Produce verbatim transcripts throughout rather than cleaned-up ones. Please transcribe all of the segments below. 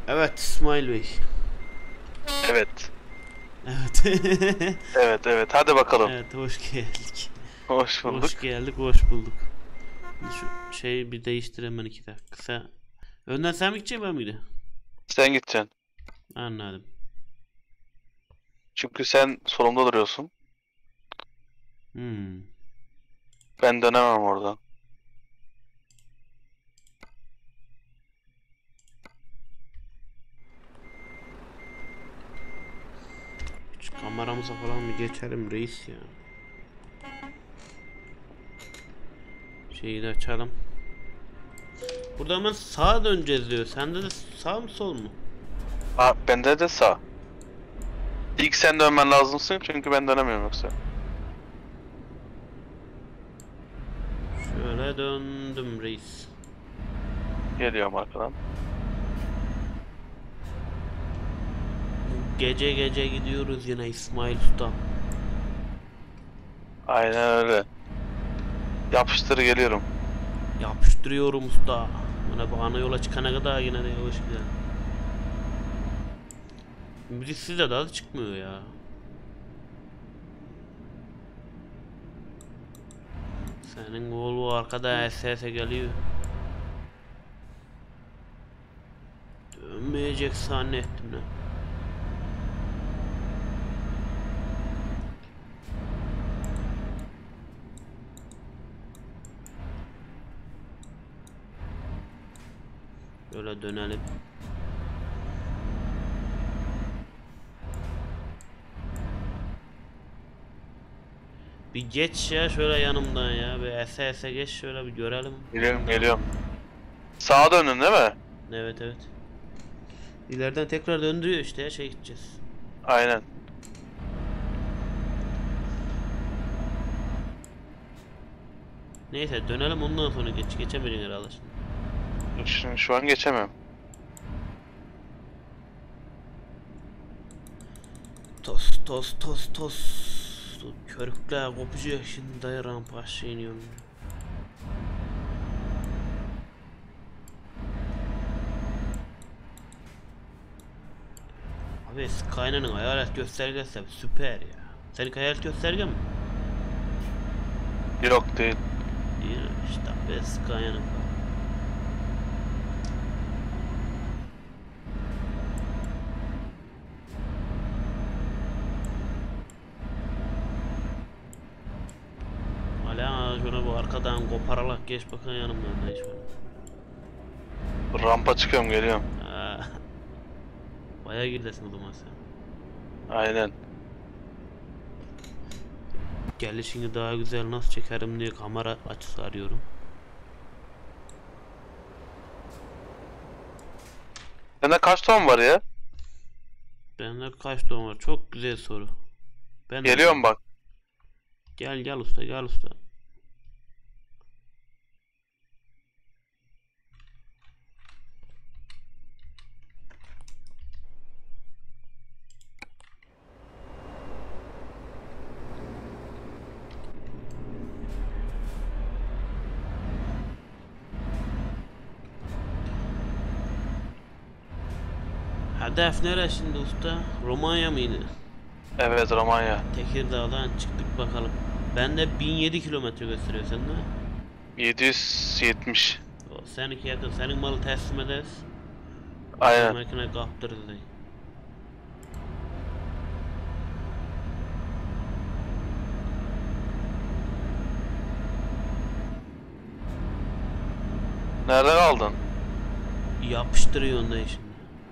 Evet İsmail Bey. Evet. Evet. Evet evet. Hadi bakalım. Evet hoş geldik. Hoş bulduk. Hoş geldik, hoş bulduk. Şimdi şu şeyi bir değiştir hemen iki dakika. Sen, önden sen mi gideceksin ben miydi? Sen gideceksin. Anladım. Çünkü sen solumda duruyorsun. Hmm. Ben dönemem oradan. Şu kameramıza falan bir geçelim reis ya. Şeyi de açalım. Burada hemen sağa döneceğiz diyor. Sende de sağ mı sol mu? Aa, bende de sağ. İlk sen dönmen lazımsın çünkü ben dönemiyorum yoksa. Şöyle döndüm reis. Geliyorum arkadan. Gece gece gidiyoruz yine İsmail Usta. Aynen öyle. Yapıştır geliyorum. Yapıştırıyorum usta. Bana bu ana yola çıkana kadar yine de yavaş gidelim. Müziksiz de daha da çıkmıyor ya. Senin Volvo arkada S S geliyor. Dönmeyecek zannettim lan. Böyle dönelim. Bir geç ya şöyle yanımdan ya. Bir S S geç şöyle bir görelim. Geliyorum geliyorum. Sağa döndün değil mi? Evet evet. İleriden tekrar döndürüyor işte ya şey gideceğiz. Aynen. Neyse dönelim ondan sonra geç. Geçemeyin herhalde şimdi. Şimdi şu an geçemem. Tos tos tos tos. Körükler kopacak şimdi dayı rampa aşağı iniyorum. Abi Skyline'ın hayalet göstergesi de süper ya. Senin hayalet gösterge mi? Yok değil. İyi işte abi Skyline'ın. Hala şunu bu arkadan kopararak geç bakın yanımdan da hiç böyle. Rampa çıkıyorum geliyorum. Aa, bayağı geridesin o zaman sen. Aynen. Gelişini daha güzel nasıl çekerim diye kamera açısı arıyorum. Sende kaç ton var ya? Bende kaç don var? Çok güzel soru. Ben de Geliyorum bilmiyorum. bak. Gel gel usta gel usta. Hedef nere şimdi usta? Romanya mıydı? Evet Romanya. Tekirdağ'dan çıktık bakalım. Bende bin yedi kilometre gösteriyor sende. yedi yüz yetmiş. O seninki yakın. Senin malı teslim ederiz. Bize Aynen. makine kaptırdı. Dayı. Nerede kaldın? Yapıştırıyor dayı şimdi.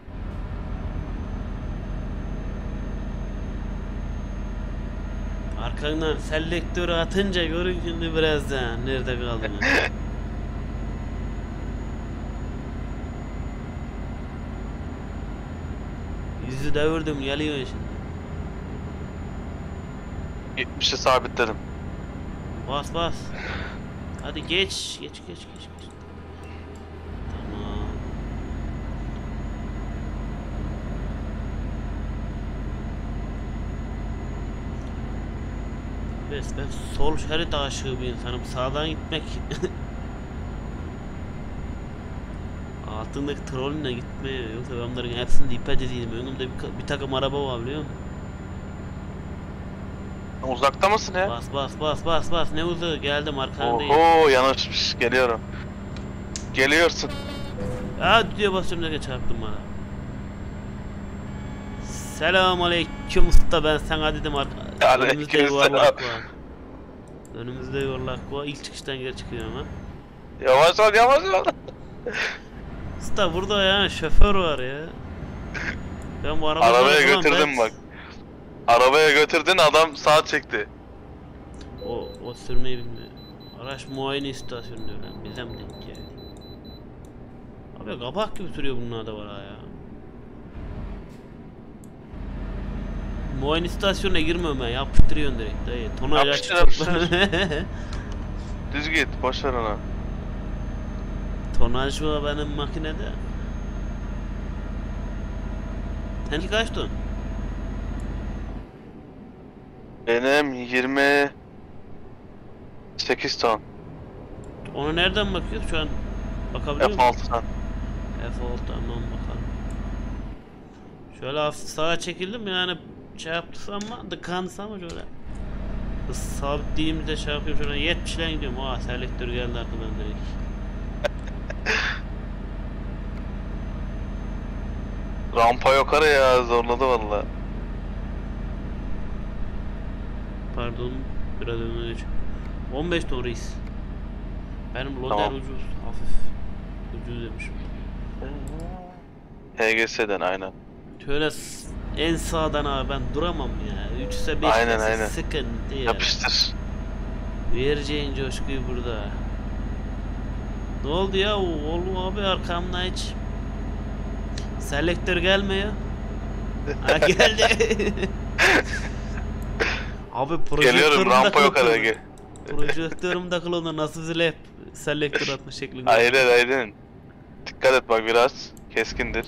Arkandan selektörü atınca görün şimdi birazdan. Nerede kaldım ben? Yüzü devirdim geliyor şimdi. yetmişe sabitledim. Bas bas. Hadi geç. Geç geç geç geç. Tamam. Bes ben sol şerit aşığı bir insanım. Sağdan gitmek Altındaki trolünle gitmeye, yoksa ben onların hepsini dikkat edeyim. Önümde bir, bir takım araba var biliyor musun? Uzakta mısın ya? Bas bas bas bas bas, ne uzağı, geldim arkandayım. Oho, yanaşmış, geliyorum. Geliyorsun. Aa, düdüğe basıyorum derken çarptım bana. Selamun aleyküm usta, ben sana dedim arka. Önümüzde Aleykümselam. yuvarlak var. Önümüzde yuvarlak var. İlk çıkıştan geri çıkıyorum ha. Yavaş ol, yavaş ol. Usta burada ya şoför var ya. Ben bu arabayı Arabaya götürdüm bak. Arabaya götürdün, adam sağa çekti. O, o sürmeyi bilmiyor. Araç muayene istasyonu diyor lan. Bize mi denk ya? Abi kabak gibi sürüyor bunlar da var ha ya. Muayene istasyonuna girmiyorum ben. Yapıştırıyorsun direkt dayı. Tonaj Yapıştır, açık. yapıştır. Düz git, boş ver onu. Tonaj var benim makinede. Seninki kaç ton? Benim yirmi sekiz ton. Ona nereden bakıyoruz şu an? Bakabiliyor F musun? altıdan. F altı, tamam bakalım. Şöyle hafif sağa çekildim yani şey yaptı ama tıkandı ama şöyle. Hız sabitlediğimizde şey yapıyorum şöyle yetmişle gidiyorum. Aa, selektör geldi arkadan direkt. Rampa yukarı ya, zorladı valla. Pardon, biraz önüne geç. on beş ton reis. Benim loder Tamam. ucuz, hafif ucuz demişim. H G S'den aynen. Şöyle s- en sağdan abi ben duramam ya. üç ise beş Aynen, ise aynen. sıkıntı ya. Yapıştır. Vereceğin coşkuyu burada. Ne oldu ya oğlum abi arkamda hiç selektör gelmiyor. Ha, geldi. Abi projektörüm Geliyorum, rampa takılı yukarı onda. gel. Projektörüm takılı onda, nasıl zile hep selektör atma şeklinde. Aynen aynen. Dikkat et bak, biraz keskindir.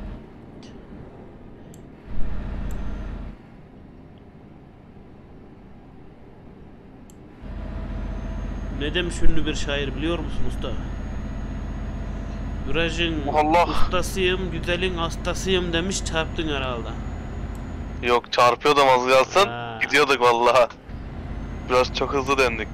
Ne demiş ünlü bir şair biliyor musun usta? Virajın Allah. ustasıyım, güzelin hastasıyım demiş, çarptın herhalde. Yok, çarpıyordum az kalsın. Ha. Gidiyorduk vallahi. Biraz çok hızlı döndük.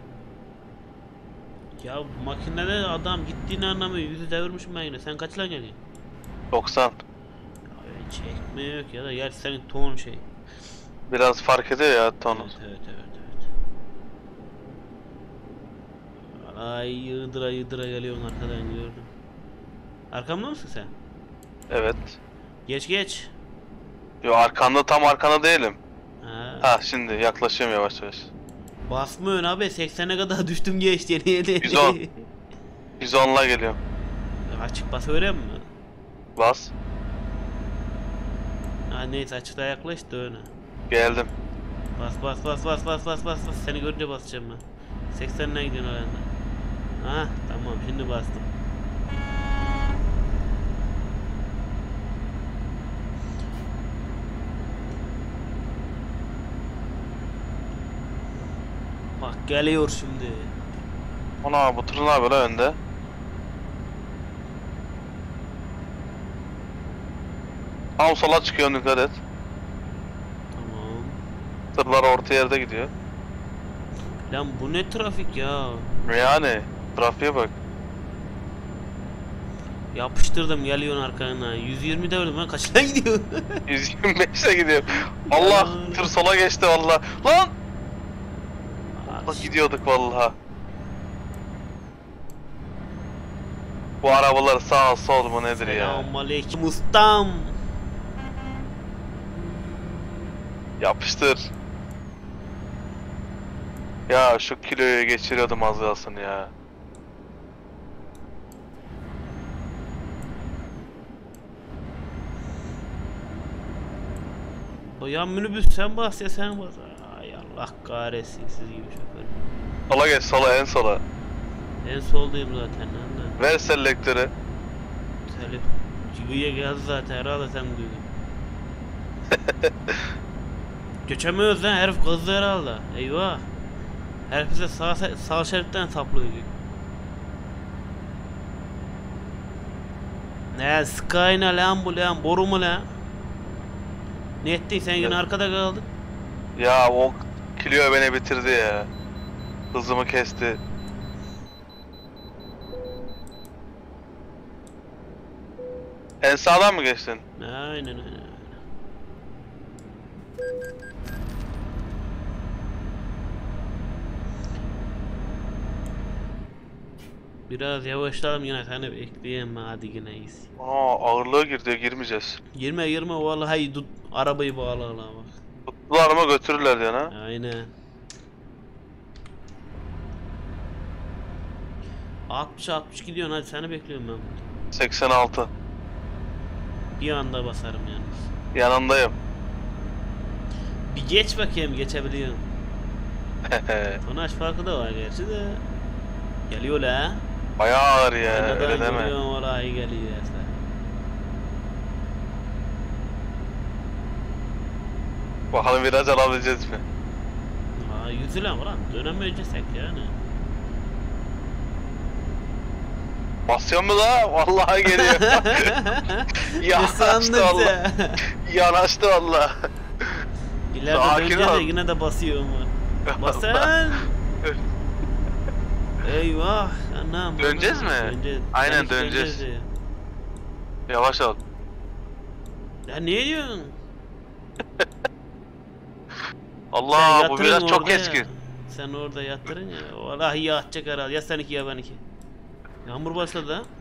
Ya makinede adam gittiğini anlamıyor, yüzü devirmişim ben yine. Sen kaçla geliyorsun? doksan. Ya çekmiyor yok ya da gerçi senin ton şey. Biraz fark ediyor ya tonu. Evet evet evet evet. Ay yığdıra yığdıra geliyorsun arkadan, gördüm. Arkamda mısın sen? Evet. Geç geç. Yo, arkanda, tam arkanda değilim. Ha. Ha, şimdi yaklaşıyorum yavaş yavaş. Basmıyorsun abi, seksene kadar düştüm geçti yeni yeni. yüz on. yüz onla geliyorum. Açık bas öyle mi? Bas. Ha neyse, açıkta yaklaş da öyle. Geldim. Bas bas bas bas bas bas bas bas, seni görünce basacağım ben. seksenine gidiyorsun herhalde. Ha tamam, şimdi bastım. Bak geliyor şimdi. Ona bu tır ne yapıyor lan önde? Tam sola çıkıyor, dikkat et. Tamam. Tırlar orta yerde gidiyor. Lan bu ne trafik ya? Yani trafiğe bak. Yapıştırdım, geliyorsun arkana. yüz yirmi devrim lan, kaçına gidiyor? yüz yirmi beşe gidiyor. Allah, tır sola geçti valla. Lan! Allah, gidiyorduk vallahi. Bu arabalar sağ sol mu nedir ya? Selamünaleyküm ustam. Yapıştır. Ya şu kiloyu geçiriyordum az kalsın ya. Ya minibüs sen bas ya sen bas. Ay Allah kahretsin siz gibi şoför. Sola geç, sola, en sola. En soldayım zaten lan da. Ver selektörü. Telif. Cigüye geldi zaten herhalde, sen duydun. Geçemiyoruz lan, herif kızdı herhalde. Eyvah. Herif bize sağ, sağ şeritten saplıyor. Ne Skyna lan bu lan boru mu lan? Ne ettin sen yine Evet. arkada kaldın. Ya o Clio beni bitirdi ya. Hızımı kesti. En sağdan mı geçtin? Aynen aynen. Biraz yavaşlayalım yine seni bekleyeyim hadi yine iyisin. Aa ağırlığı girdi, girmeyeceğiz. Girme girme vallahi tut arabayı bağla la bak. Tuttular ama götürürler diyor ha. Aynen. altmış altmış gidiyorsun hadi seni bekliyorum ben burada. seksen altı. Bir anda basarım yalnız. Yanındayım. Bir geç bakayım geçebiliyorum. Tonaj farkı da var gerçi de. Geliyor la. Bayağı ağır ya, Aynadan öyle deme. görüyorum vallahi geliyor ya sen. Bakalım viraj alabileceğiz mi? Aa yüzülen ulan dönemeyeceksek yani. Basıyor mu la? Vallahi geliyor. Ne Yanaştı sandın valla. sen? Yanaştı valla. İleride Sakin dönünce de ol. yine de basıyor mu? Basan. Eyvah anam. Döneceğiz mi? Döneceğiz. Aynen, Sanki döneceğiz. ya. Yavaş ol. Ya ne diyorsun? Allah Sen bu yatırın viraj çok orada ya. keskin. Sen orada yatırın ya. Vallahi yatacak herhalde. Ya seninki ya benimki. Yağmur başladı ha.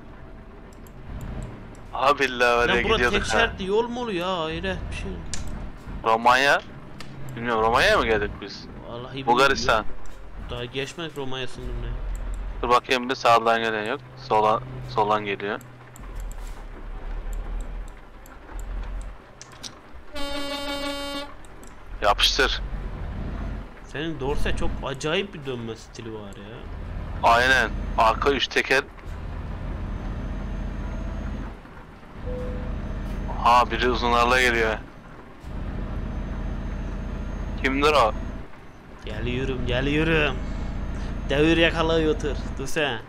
Abi billahi Lan oraya burada gidiyorduk tek ha. şeritli yol mu oluyor ya? Hayret bir şey. Romanya. Bilmiyorum, Romanya'ya mı geldik biz? Vallahi Bulgaristan. bilmiyorum. Daha geçmedik Romanya sınırına. Dur bakayım bir, sağdan gelen yok. Sola, soldan geliyor. Yapıştır. Senin Dorse çok acayip bir dönme stili var ya. Aynen. Arka üç teker. Ha biri uzunlarla geliyor. Kimdir o? Geliyorum geliyorum. Devir yakalıyor otur. Dur sen.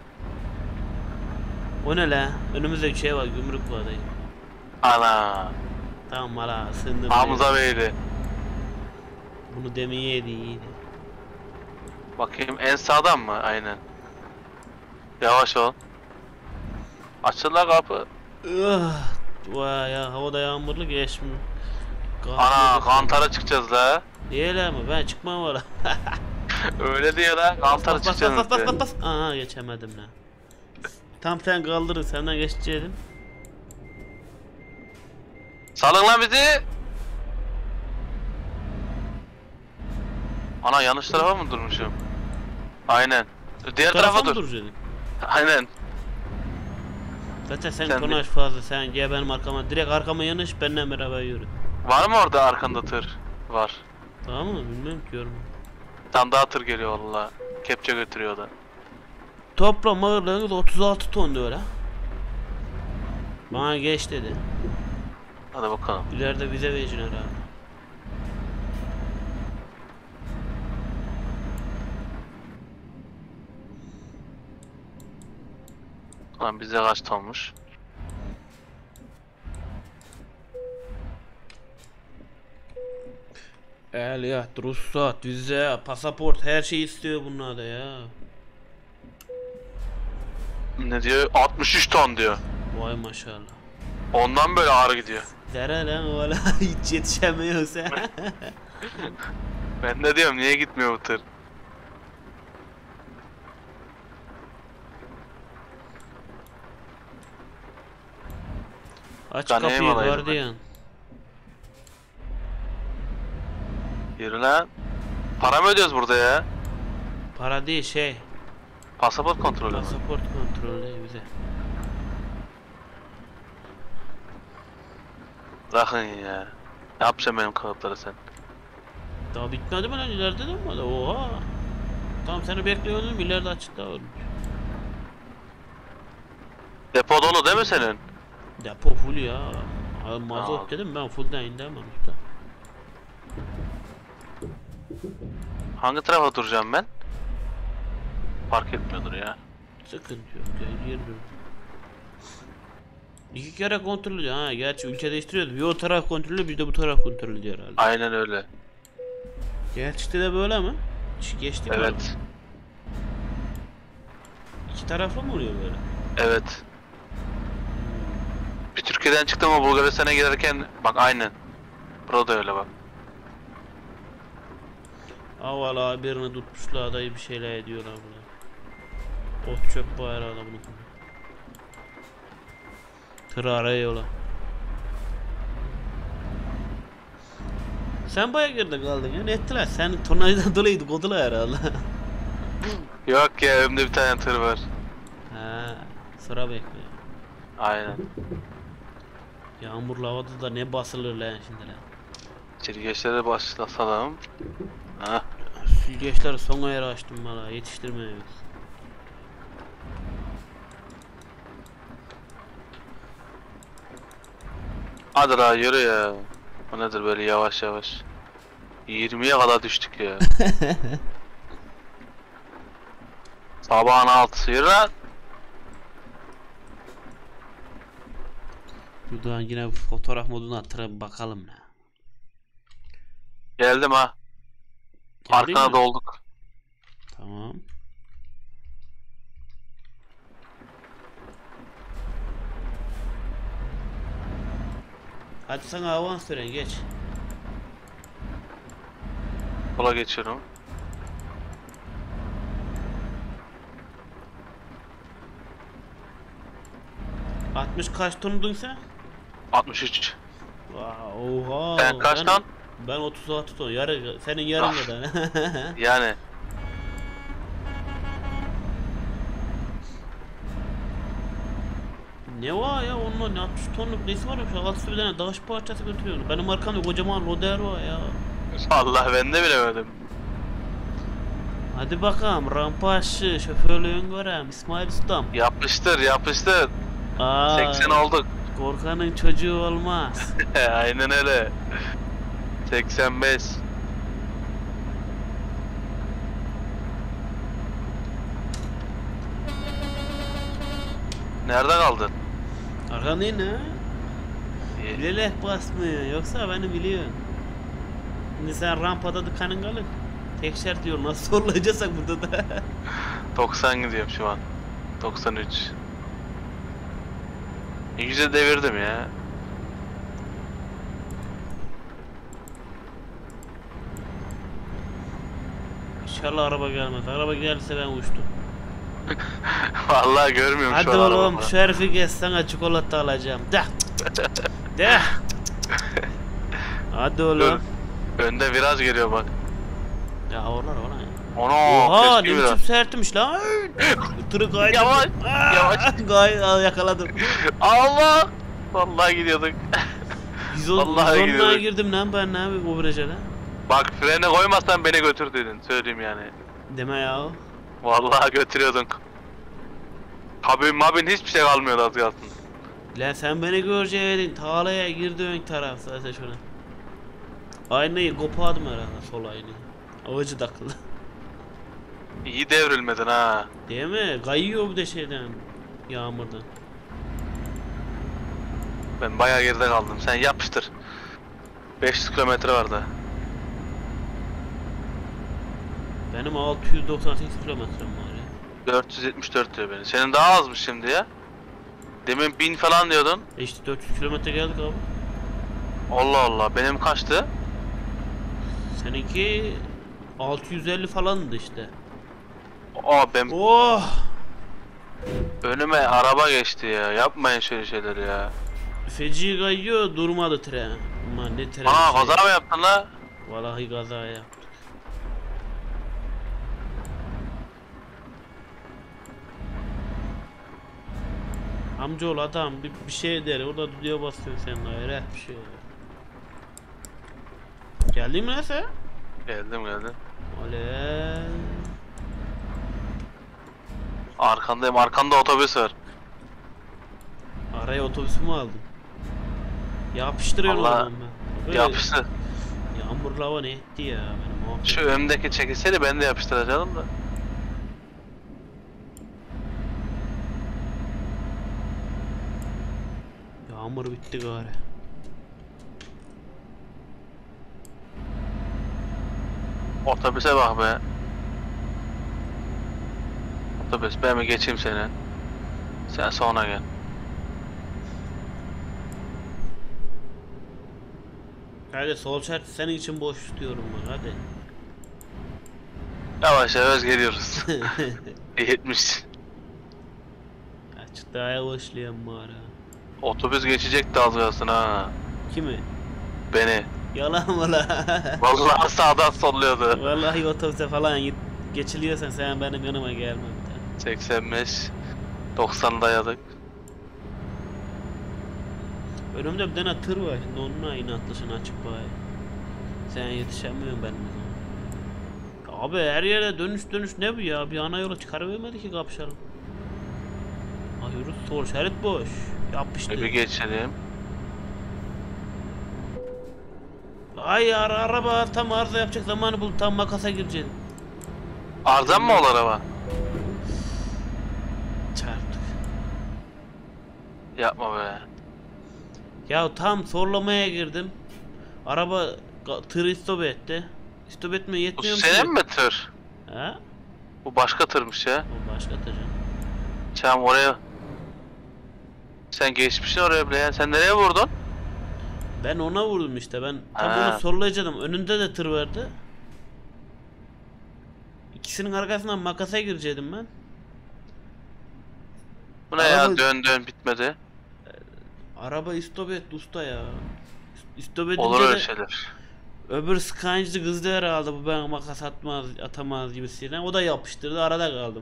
O ne la? Önümüzde bir şey var gümrük var dayı. Ana. Tamam hala ısındım. Hamza Beyli. Bunu demeyeydi iyiydi. Bakayım en sağdan mı? Aynen. Yavaş ol. Açılır kapı. Ugh. Vay ya havada yağmurlu geçmiyor. Ana kantara çıkacağız la. Değil ama ben çıkmam valla. Öyle diyor la. Kantara Bas bas çıkacağız. bas bas işte. bas bas. Aha geçemedim lan. Tam sen kaldırın senden geçecektim. Salın lan bizi. Ana yanlış tarafa mı durmuşum? Aynen. Diğer tarafa dur. duracaksın? Aynen. Zaten sen, Sen konuş fazla sen gel benim arkama direkt arkama yanış benimle beraber yürü. Var mı orada arkanda tır? Var. Tamam mı bilmiyorum ki yorum. Tam daha tır geliyor valla. Kepçe götürüyor da. Toplam ağırlığınız otuz altı ton diyor ha. Bana geç dedi. Hadi bakalım. İleride bize vereceksin herhalde. Lan bize kaç tonmuş? Ehliyet, ruhsat, vize, pasaport her şey istiyor bunlar da ya. Ne diyor? altmış üç ton diyor. Vay maşallah. Ondan böyle ağır gidiyor. Zara lan valla hiç yetişemiyorsa. Ben de diyorum niye gitmiyor bu tır? Aç Sen kapıyı eyvallah, gardiyan. Yürü lan. Para mı ödüyoruz burada ya? Para değil şey. Pasaport kontrolü mü? Pasaport kontrolü bize. Bırakın ya. Ne yapacaksın benim kağıtları sen? Daha bitmedi mi lan ileride de mi? Oha. Tamam seni bekliyordum ileride açıkta olmuş. Depo dolu değil mi senin? Depo full ya. Abi mazot Aa. dedim ben fullden indim usta. Hangi tarafa duracağım ben? Fark etmiyordur ya. Sıkıntı yok ya yer dur. İki kere kontrol ediyor. Ha gerçi ülke değiştiriyordu. Bir o taraf kontrol ediyor, bir de bu taraf kontrol ediyor herhalde. Aynen öyle. Gerçekte de böyle mi? Hiç geçti mi? Evet. İki taraflı mı oluyor böyle? Evet. Bir Türkiye'den çıktım ama Bulgaristan'a giderken bak aynen. Burada da öyle bak. Avala birini tutmuşlar dayı bir şeyler ediyorlar burada. Ot çöp bayrağı da bunu. Tırı arayıyorlar. Sen bayağı geride kaldın ya. Ne ettiler? Sen tornavidan dolayı kodular herhalde. Yok ya, önümde bir tane tır var. Ha, sıra bekliyor. Aynen. Yağmurlu havada da ne basılır lan şimdi lan. Çirgeçlere başlasalım. Ha. Süzgeçleri son ayarı açtım valla yetiştirmiyoruz. Hadi la yürü ya. Bu nedir böyle yavaş yavaş. yirmiye kadar düştük ya. Sabahın altısı yürü lan. Buradan yine bir fotoğraf moduna attırıp bakalım ne. Geldim ha. Geldin Arkana mi? dolduk. Tamam. Hadi sana avans veren geç. Sola geçiyorum. altmış kaç tondun sen? altmış üç. Vay, oha. Sen kaç ben, ton? Ben otuz altı ton. Yarı, senin yarın Ah. kadar. Yani. Ne var ya onun ne altmış tonluk nesi var ya şu altı bir tane dağış parçası götürüyor. Benim arkamda kocaman loder var ya. Allah, ben de bilemedim. Hadi bakalım rampa aşı şoförlüğün göreyim İsmail Ustam. Yapıştır yapıştır. Aa, seksen olduk. korkanın çocuğu olmaz. Aynen öyle. seksen beş. Nerede kaldın? Arkan değil ne? İyi. Bilerek basmıyor yoksa beni biliyorsun. Şimdi sen rampada dıkanın kalır. Tek şart diyor nasıl zorlayacaksak burada da. doksan gidiyorum şu an. doksan üç. Ne güzel devirdim ya. İnşallah araba gelmez. Araba gelirse ben uçtum. Vallahi görmüyorum Hadi şu an oğlum arabamı. şu herifi geç sana çikolata alacağım. De. De. Hadi oğlum. Önde viraj geliyor bak. Ya oralar oralar. Ono, Oha ne keşke biçim viraj. sertmiş lan. Tırı kaydı. Yavaş, yavaş. Gay Aa, yakaladım. Allah! Vallahi gidiyorduk. yüz on, Vallahi yüz onluğa gidiyorum. girdim lan ben ne abi bu viraja lan. Bak frene koymazsan beni götür dedin. Söyleyeyim yani. Deme ya. Vallahi götürüyordun. Kabin mabin hiçbir şey kalmıyordu az kalsın. Lan sen beni göreceydin. Tağlaya girdi ön taraf zaten şuna. Aynayı kopardım herhalde sol aynayı. Avacı takıldı. İyi devrilmedin ha. Değil mi? Kayıyor bir de şeyden. Yağmurdan. Ben bayağı geride kaldım. Sen yapıştır. beş yüz kilometre vardı. Benim altı yüz doksan sekiz kilometrem var ya. dört yüz yetmiş dört diyor beni. Senin daha azmış şimdi ya. Demin bin falan diyordun. E işte dört yüz kilometre geldik abi. Allah Allah. Benim kaçtı? Seninki altı yüz elli falandı işte. Aa ben Oh! önüme araba geçti ya. Yapmayın şöyle şeyleri ya. Feci kayıyor durmadı tren. Aman ne tren. Aa şey. kaza mı yaptın la? Vallahi kaza yaptık. Amcaoğlu adam bir, bir şey der orada düdüğe basıyor seninle öyle bir şey. Geldin mi lan sen? Geldim geldim. Oley. Arkandayım. Arkanda otobüs var. Araya otobüsü mü aldın? Yapıştırıyorum Vallahi adam ben. Böyle Yapıştı. Yağmurlu hava ne etti ya benim o. Şu önümdeki çekilseydi ben de yapıştıracaktım da. Yağmur bitti gari. Otobüse bak be. Otobüs ben mi geçeyim seni? Sen sonra gel. Hadi sol şerit senin için boş tutuyorum bak hadi. Yavaş yavaş geliyoruz. yetmiş. Açık daha yavaşlayan bari. Otobüs geçecekti az kalsın ha. Kimi? Beni. Yalan mı la? Vallahi sağdan solluyordu. Vallahi otobüse falan git geçiliyorsan sen benim yanıma gelme bir tane. seksen beş doksan dayadık. Önümde bir tane tır var şimdi onunla inatlısın açık bay. Sen yetişemiyorsun benim. Abi her yere dönüş dönüş ne bu ya? Bir ana yola çıkarıvermedi ki kapışalım. Hayır sol şerit boş. Yapıştı. Bir geçelim. Ay ara araba tam arıza yapacak zamanı bul tam makasa gireceksin. Arızan mı olur araba? Çarptık. Yapma be. Ya tam sorlamaya girdim. Araba tır istop etti. İstop etme Bu yetmiyor mu? senin mi tır? Ha? Bu başka tırmış ya. O başka tır. Sen oraya... Sen geçmişsin oraya bile ya. Sen nereye vurdun? Ben ona vurdum işte. Ben tam Ha. onu sollayacaktım. Önünde de tır vardı. İkisinin arkasından makasa girecektim ben. Bu ne Araba- ya? Dön dön bitmedi. Araba istop etti usta ya. İstop edince Olur öyle de şeyler. öbür Scania'cı kızdı herhalde bu ben makas atmaz atamaz gibisiyle. O da yapıştırdı arada kaldım.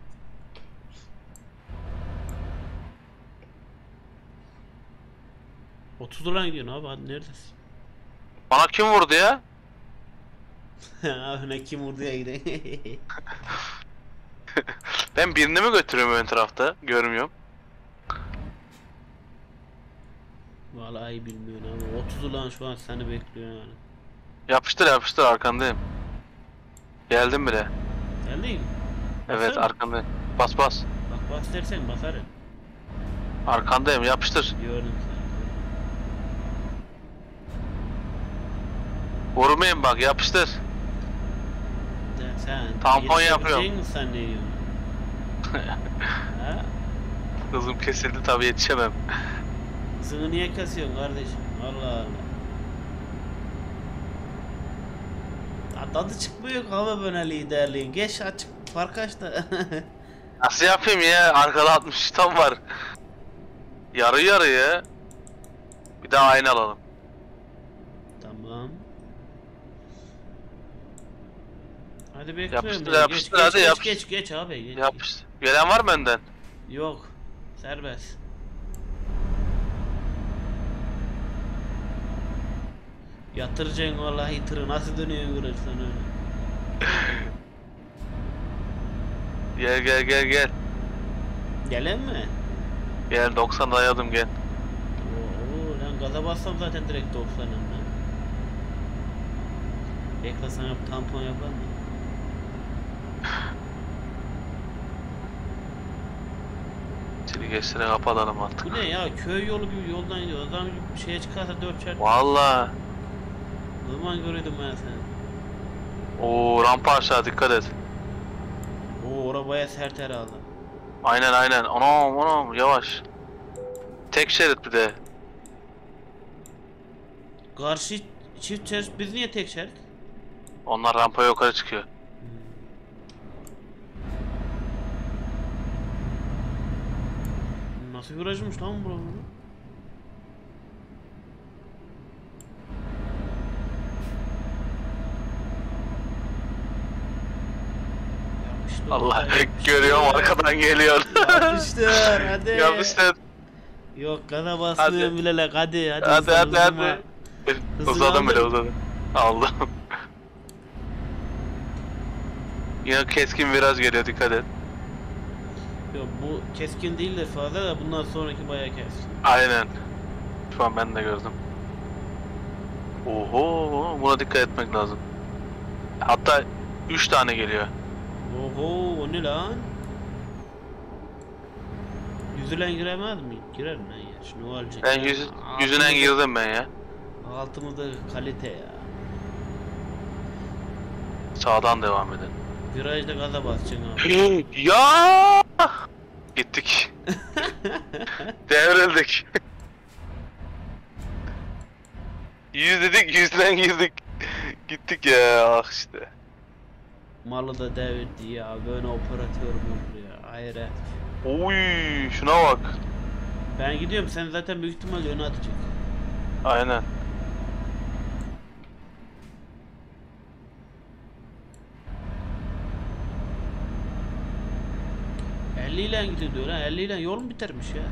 otuz dolar gidiyorsun abi hadi neredesin? Bana kim vurdu ya? Abi ne kim vurdu ya giden. Ben birini mi götürüyorum ön tarafta? Görmüyorum. Vallahi bilmiyorum abi otuz dolar şu an seni bekliyor yani. Yapıştır yapıştır arkandayım. Geldim bile. Geldin mi? Evet Basar mı? arkandayım. Bas bas. Bak bas dersen basarım. Arkandayım yapıştır. Gördüm seni. Vurmayın bak yapıştır. Ya sen Tampon yetişebileceğin yapıyorum. mi zannediyorsun? Ha? Hızım kesildi tabi yetişemem. Hızını niye kesiyorsun kardeşim? Allah Allah. Ya tadı çıkmıyor ki abi böyle liderliğin. Geç açık fark aç da. Nasıl yapayım ya? Arkada altmış tam var. Yarı yarı ya. Bir daha aynı alalım. Tamam. Hadi bekliyorum. Yapıştır, ya. yapıştır, geç, hadi geç, yapıştır. Geç geç geç abi geç. Yapıştır. Gelen var mı önden? Yok. Serbest. Yatıracaksın vallahi tırı nasıl dönüyor görürsen öyle. Gel gel gel gel. Gelen mi? Gel doksan dayadım gel. Oo lan gaza bassam zaten direkt doksanım ben. Bekle sana bir tampon yapar mı? Seni geçsene kapatalım artık. Bu ne ya köy yolu gibi yoldan gidiyor. Adam gibi bir şeye çıkarsa dört çarpı. Valla. O zaman görüyordum ben seni. Oo rampa aşağı dikkat et. Oo ora baya sert herhalde. Aynen aynen. Anam anam yavaş. Tek şerit bir de. Karşı çift şerit biz niye tek şerit? Onlar rampaya yukarı çıkıyor. Nasıl virajmış lan bu? Yapıştır, Allah yapıştır. görüyorum arkadan geliyor. Yapıştır hadi. Yapıştır. Yok gaza basmıyorum bile la hadi hadi. Hadi hızlı, hadi hızlı hadi. Hızlı Uzadım bile aldın. uzadım. Aldım. Yine keskin viraj geliyor dikkat et. Yok bu keskin değil de fazla da bundan sonraki bayağı keskin. Aynen. Şu an ben de gördüm. Oho buna dikkat etmek lazım. Hatta üç tane geliyor. Oho o ne lan? Yüzülen giremez mi? Girer mi ya? Şimdi ne olacak? Ben ya? yüz, yüzüne Altımızda- girdim ben ya. Altımızda kalite ya. Sağdan devam edin. Virajda gaza basacaksın abi. Ya! Gittik. Devrildik. Yüz dedik, yüzden girdik. Gittik ya, ah işte. Malı da devirdi ya. Böyle operatör mü olur ya? Hayret. Oy, şuna bak. Ben gidiyorum. Sen zaten büyük ihtimalle öne atacak. Aynen. elli ile gidiyor diyor ha. elli ile yol mu bitermiş ya?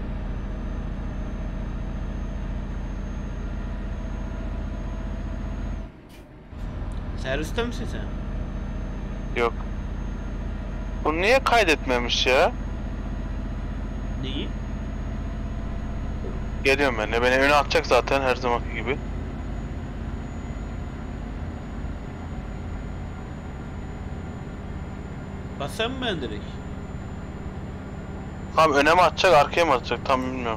Serviste misin sen? Yok. Bu niye kaydetmemiş ya? Neyi? Geliyorum ben de. Beni öne atacak zaten her zamanki gibi. Basam mı ben direkt? Tam öne mi atacak, arkaya mı atacak tam bilmiyorum.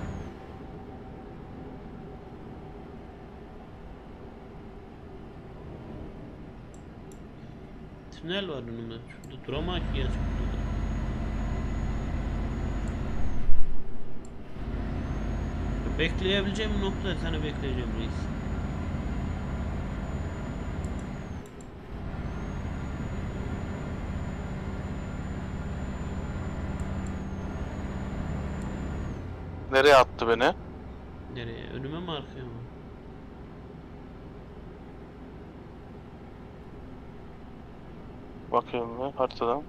Tünel var önümde. Şurada duramak ki ya. Şurada. Bekleyebileceğim bir noktada seni bekleyeceğim reis. Nereye attı beni? Nereye? Önüme mi arkaya mı? Bakıyorum ben haritadan.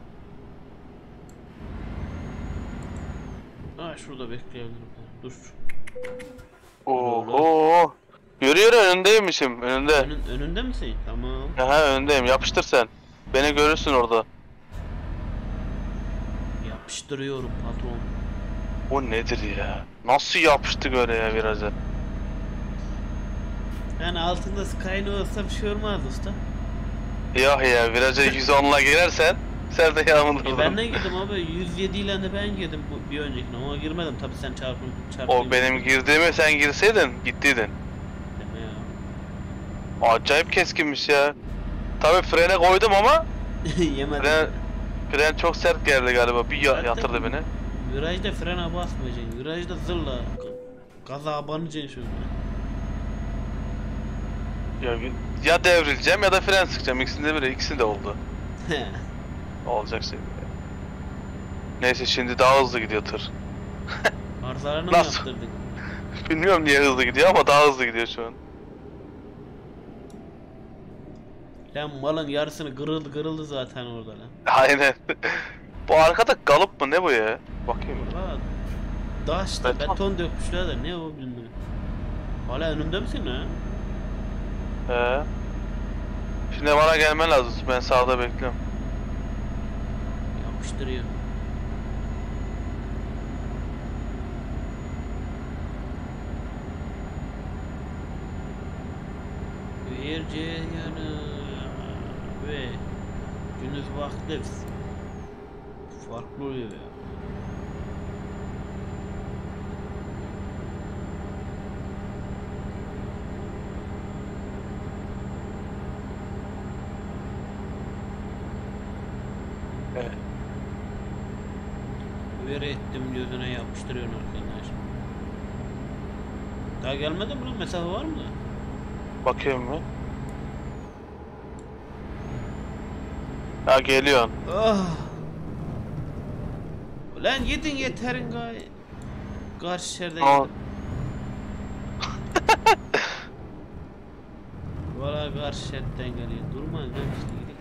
Aa şurada bekleyebilirim. Dur. Oho. Yürü yürü, önündeymişim, önünde. Önün, önünde misin? Tamam. Aha, önündeyim, yapıştır sen. Beni görürsün orada. Yapıştırıyorum patron. O nedir ya? Nasıl yapıştık öyle ya viraja? Yani altında Skyne olsa bir şey olmaz usta. Ya ya, viraja yüz onla girersen sen de yanımda E olurum. ben ne girdim abi? yüz yedi ile de ben girdim bu bir öncekine ama girmedim tabi sen çarpın çarpın. O benim girdiğime sen girseydin gittiydin. Deme ya. Acayip keskinmiş ya. Tabi frene koydum ama Yemedim. fren, fren çok sert geldi galiba. Bir ya- Zaten yatırdı beni. Virajda frene basmayacaksın. Virajda zırla gaza banacaksın şöyle. Ya, ya devrileceğim ya da fren sıkacağım. İkisinde biri, ikisi de oldu. Olacak şey. Neyse, şimdi daha hızlı gidiyor tır. Arızalarını mı Nasıl? yaptırdık? Bilmiyorum niye hızlı gidiyor ama daha hızlı gidiyor şu an. Lan malın yarısını kırıldı kırıldı zaten orada lan. Aynen. Bu arkada kalıp mı ne bu ya? Bakayım. Ha, Daşta Beton. beton dökmüşler de ne o bilmiyorum. Hala önümde misin ha? He. Şimdi bana gelmen lazım. Ben sağda bekliyorum. Yapıştırıyor. Gece yanı ve gündüz vakti farklı oluyor ya. Evet. Ver ettim gözüne yapıştırıyorsun arkadaş. Daha gelmedi mi lan? Mesafe var mı? Bakıyorum mı? Ya geliyorsun. Ah. Ulan gidin yeterin gay. Karşı şeride Aa. gidin. Valla karşı şeritten geliyor. Durma lan işte gidin.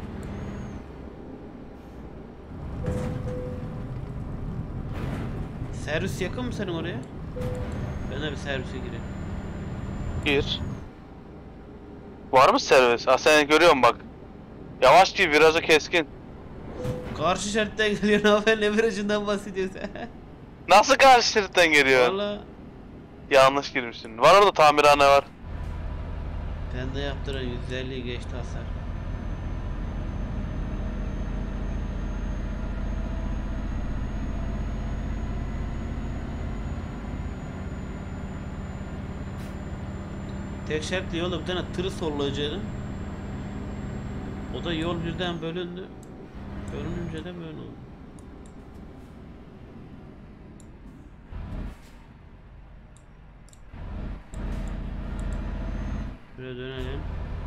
Servis yakın mı senin oraya? Ben de bir servise gireyim. Gir. Var mı servis? Ha, seni görüyorum bak. Yavaş gir, virajı keskin. Karşı şeritten geliyor abi, ne virajından bahsediyorsun? Nasıl karşı şeritten geliyor? Valla Yanlış girmişsin. Var orada, tamirhane var. ben de yaptıran yüz elli geçti hasar. Tek şeritli yolda bir tane tırı sollayacaktım. O da yol birden bölündü. Bölününce de böyle oldu. Şuraya dönelim.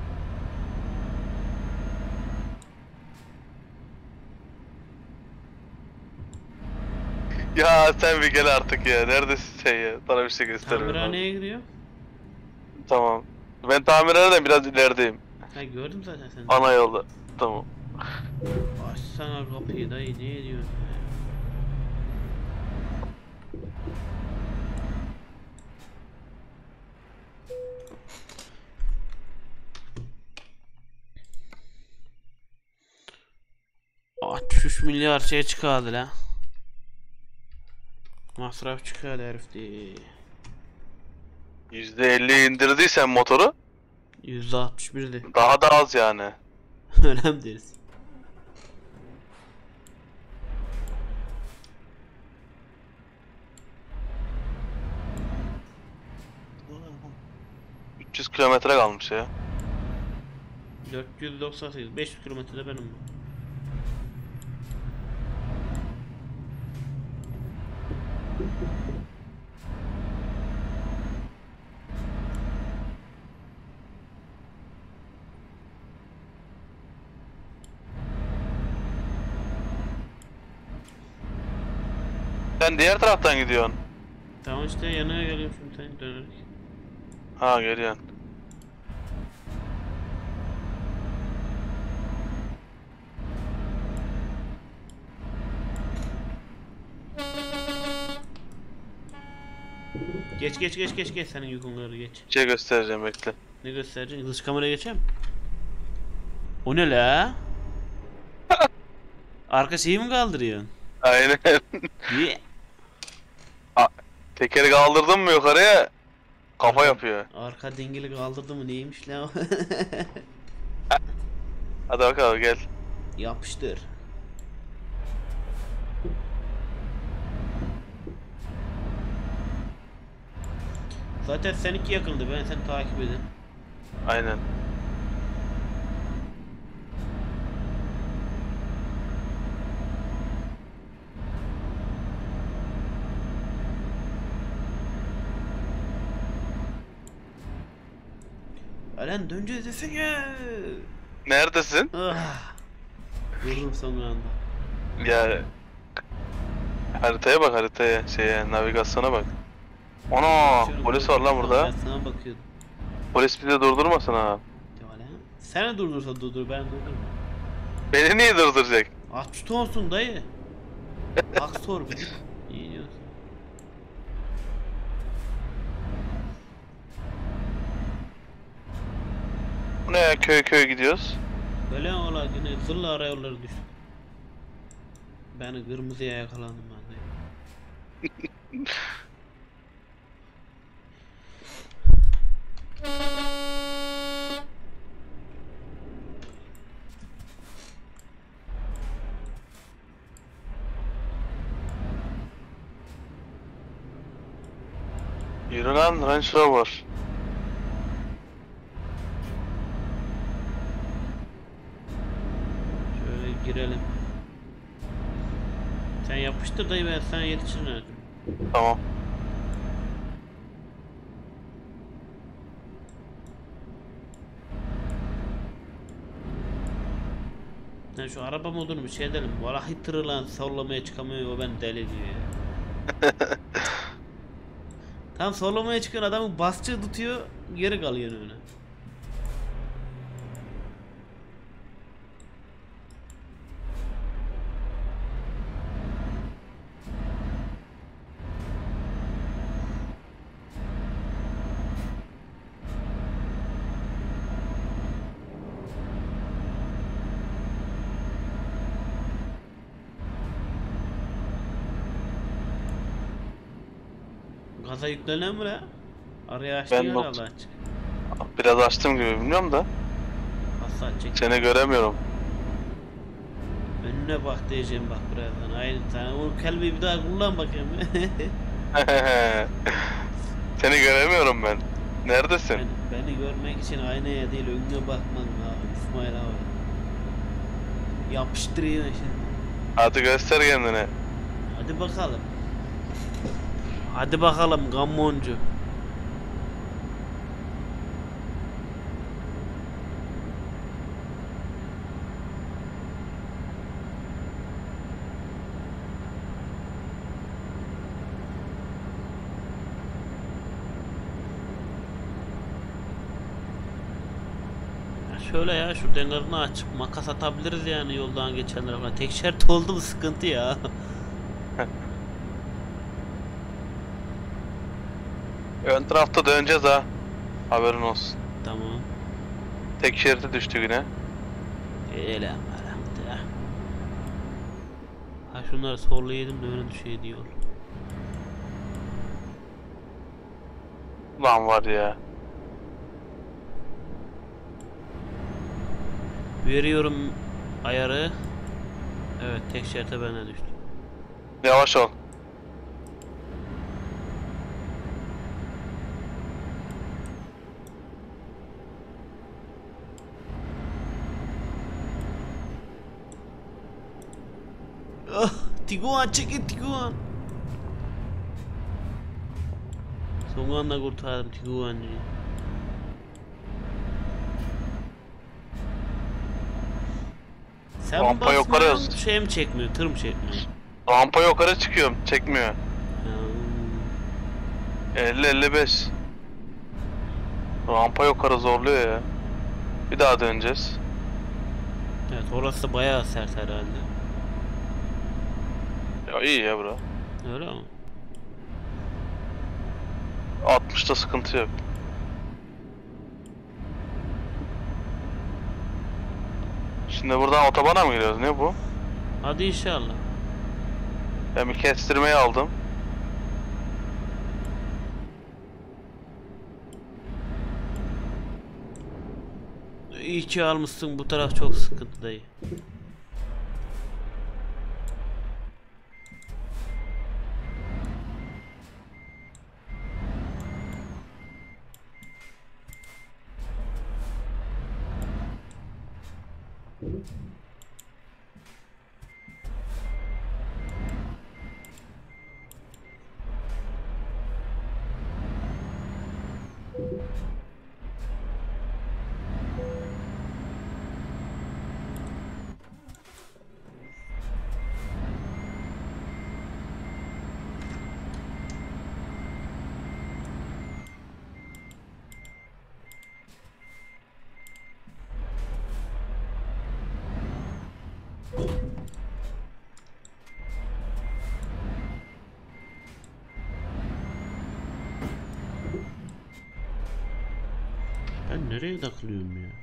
Ya sen bir gel artık ya. Neredesin sen ya? Sana bir şey gösteririm. Tamirhaneye gidiyor. Tamam. Ben tamirhaneden biraz ilerideyim. Ha gördüm zaten seni. Ana yolda. Tamam. Açsana kapıyı dayı, ne ediyorsun ya? altmış üç milyar şey çıkardı la. Masraf çıkardı herif diye. yüzde elli indirdiysen motoru yüzde altmış birdi. daha da az yani. Öyle mi deriz? üç yüz kilometre kalmış ya. dört yüz doksan sekiz, beş yüz kilometrede benim. Sen diğer taraftan gidiyorsun. Tamam işte yanına geliyorum şimdi sen dönerek. Ha geliyorsun. Geç geç geç geç geç senin yukunları geç. Bir şey göstereceğim, bekle. Ne göstereceksin? Dış kameraya geçeyim. O ne la? Arka şeyi mi kaldırıyorsun? Aynen. Niye? Tekeri kaldırdın mı yukarıya kafa yapıyor. Arka dingili kaldırdı mı neymiş la o? Hadi bakalım gel. Yapıştır. Zaten seninki yakındı, ben seni takip edin. Aynen. Alen döneceğiz desene. Neredesin? Ah. Vururum son anda. Ya haritaya bak, haritaya, şeye, navigasyona bak. Ana polis var lan burada. Ben sana bakıyordum. Polis bizi durdurmasın ha. Ya Alen. Seni durdursa durdur, ben durdurmam. Beni niye durduracak? Aç tonsun dayı. Hak sor bir. İyi diyorsun. Bu ne ya, köy köy gidiyoruz. Böyle ola yine zırla arayolları düştü. Ben kırmızıya yakalandım ben de. Yürü lan Range Rover. Şöyle girelim. Sen yapıştır dayı, ben sana yetişirim herhalde. Tamam. Sen şu araba modunu bir şey edelim. Vallahi tırılan sallamaya çıkamıyor, o ben deli diyor ya. Tam sallamaya çıkan adamı basçı tutuyor, geri kalıyor öyle. Gaza yüklenen mi la? Araya açtın Ben ya not- Allah açık. Biraz açtım gibi, bilmiyorum da. Hasat çek. Seni göremiyorum. Önüne bak diyeceğim bak birazdan. Aynı sen o kelimeyi bir daha kullan bakayım. Seni göremiyorum ben. Neredesin? Ben Beni görmek için aynaya değil önüne bakman lazım İsmail abi. Yapıştırıyor şimdi. Hadi göster kendini. Hadi bakalım. Hadi bakalım gammoncu. Şöyle ya şu denarını açıp makas atabiliriz yani yoldan geçenlere falan. Tek şerit oldu mu sıkıntı ya. Ön tarafta döneceğiz ha. Haberin olsun. Tamam. Tek şeridi düştü yine. Öyle herhalde. Ha şunları sorlayaydım da öyle düşey diyor. Lan var ya. Veriyorum ayarı. Evet tek şerite benden düştü. Yavaş ol. Ah, Tiguan çekin Tiguan. Son anda kurtardım Tiguan'cıyı. Sen Rampa yukarı basmıyorsun, hızlı. şey mi çekmiyor, tır mı çekmiyor? Rampa yukarı çıkıyorum. Çekmiyor. elli elli beş. Rampa yukarı zorluyor ya. Bir daha döneceğiz. Evet orası da bayağı sert herhalde. Ya iyi ya bura. Öyle mi? altmışta sıkıntı yok. Şimdi buradan otobana mı giriyoruz? Ne bu? Hadi inşallah. Ben bir kestirmeyi aldım. İyi ki almışsın, bu taraf çok sıkıntı dayı. Ben nereye takılıyorum ya?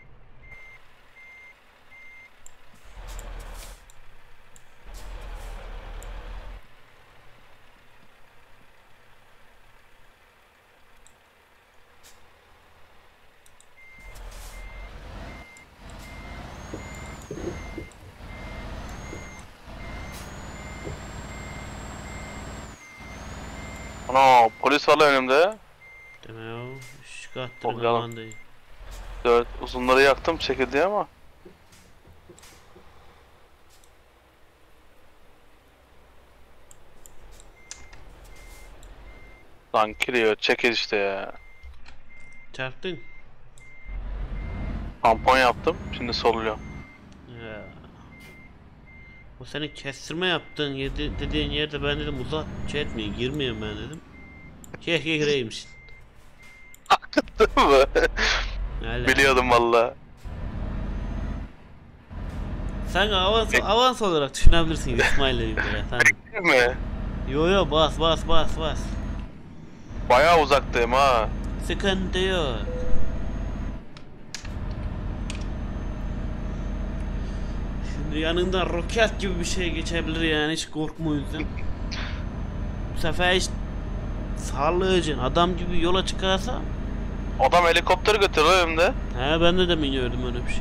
Ana polis var lan önümde. Deme ya. Şık Bakalım. attırın dayı. Dört uzunları yaktım çekildi ama. Lan kiriyor çekil işte ya. Çarptın. Tampon yaptım şimdi soluyor. Ya. O senin kestirme yaptığın yedi, dediğin yerde ben dedim uzak şey etmeyin, girmeyeyim ben dedim. Keşke gireymişsin. Değil mi? Öyle. Biliyordum valla. Sen avans, Peki. avans olarak düşünebilirsin İsmail'le birlikte. Sen. Değil mi? Yo yo bas bas bas bas. Bayağı uzaktayım ha. Sıkıntı yok. Şimdi yanından roket gibi bir şey geçebilir yani, hiç korkma o yüzden. Bu sefer hiç sağlayacaksın. Adam gibi yola çıkarsa. Adam helikopteri götürüyor önümde. He ben de demin gördüm öyle bir şey.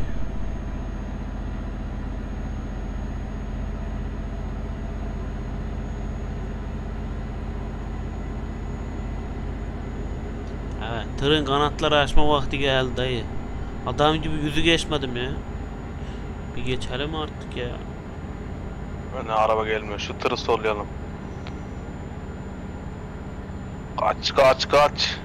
Evet, tırın kanatları açma vakti geldi dayı. Adam gibi yüzü geçmedim ya. Bir geçelim artık ya. Ne araba gelmiyor. Şu tırı sollayalım. Kaç kaç kaç.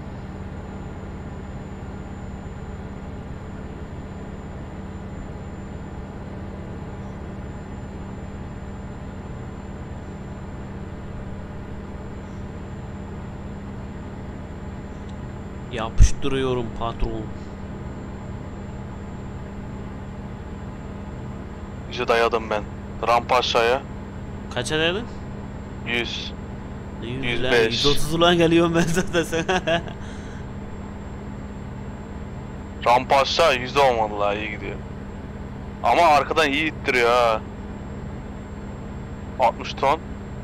Yapıştırıyorum patron. İyice dayadım ben. Rampa aşağıya. Kaça dedin? yüz. yüz beş. yüz otuz ulan geliyorum ben zaten sana. Rampa aşağı yüz olmadı la, iyi gidiyor. Ama arkadan iyi ittiriyor ha. altmış ton.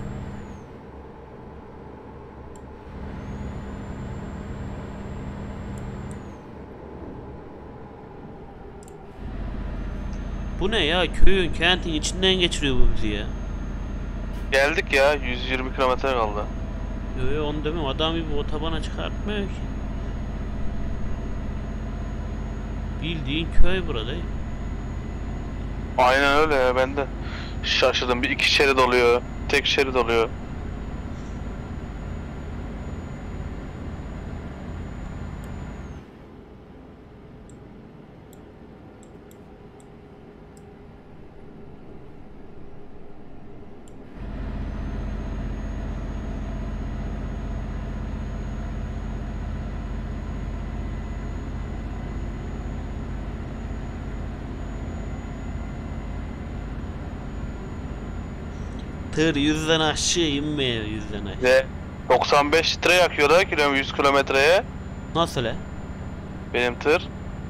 Bu ne ya? Köyün, kentin içinden geçiriyor bu bizi ya. Geldik ya, yüz yirmi kilometre kaldı. Yo yo, onu demiyorum. Adam gibi otobana çıkartmıyor ki. Bildiğin köy burada. Aynen öyle ya, ben de şaşırdım. Bir iki şerit oluyor, tek şerit oluyor. Tır yüzden aşağı inmiyor, yüzden aşağı. Ve doksan beş litre yakıyor da kilometre yüz kilometreye. Nasıl he? Benim tır.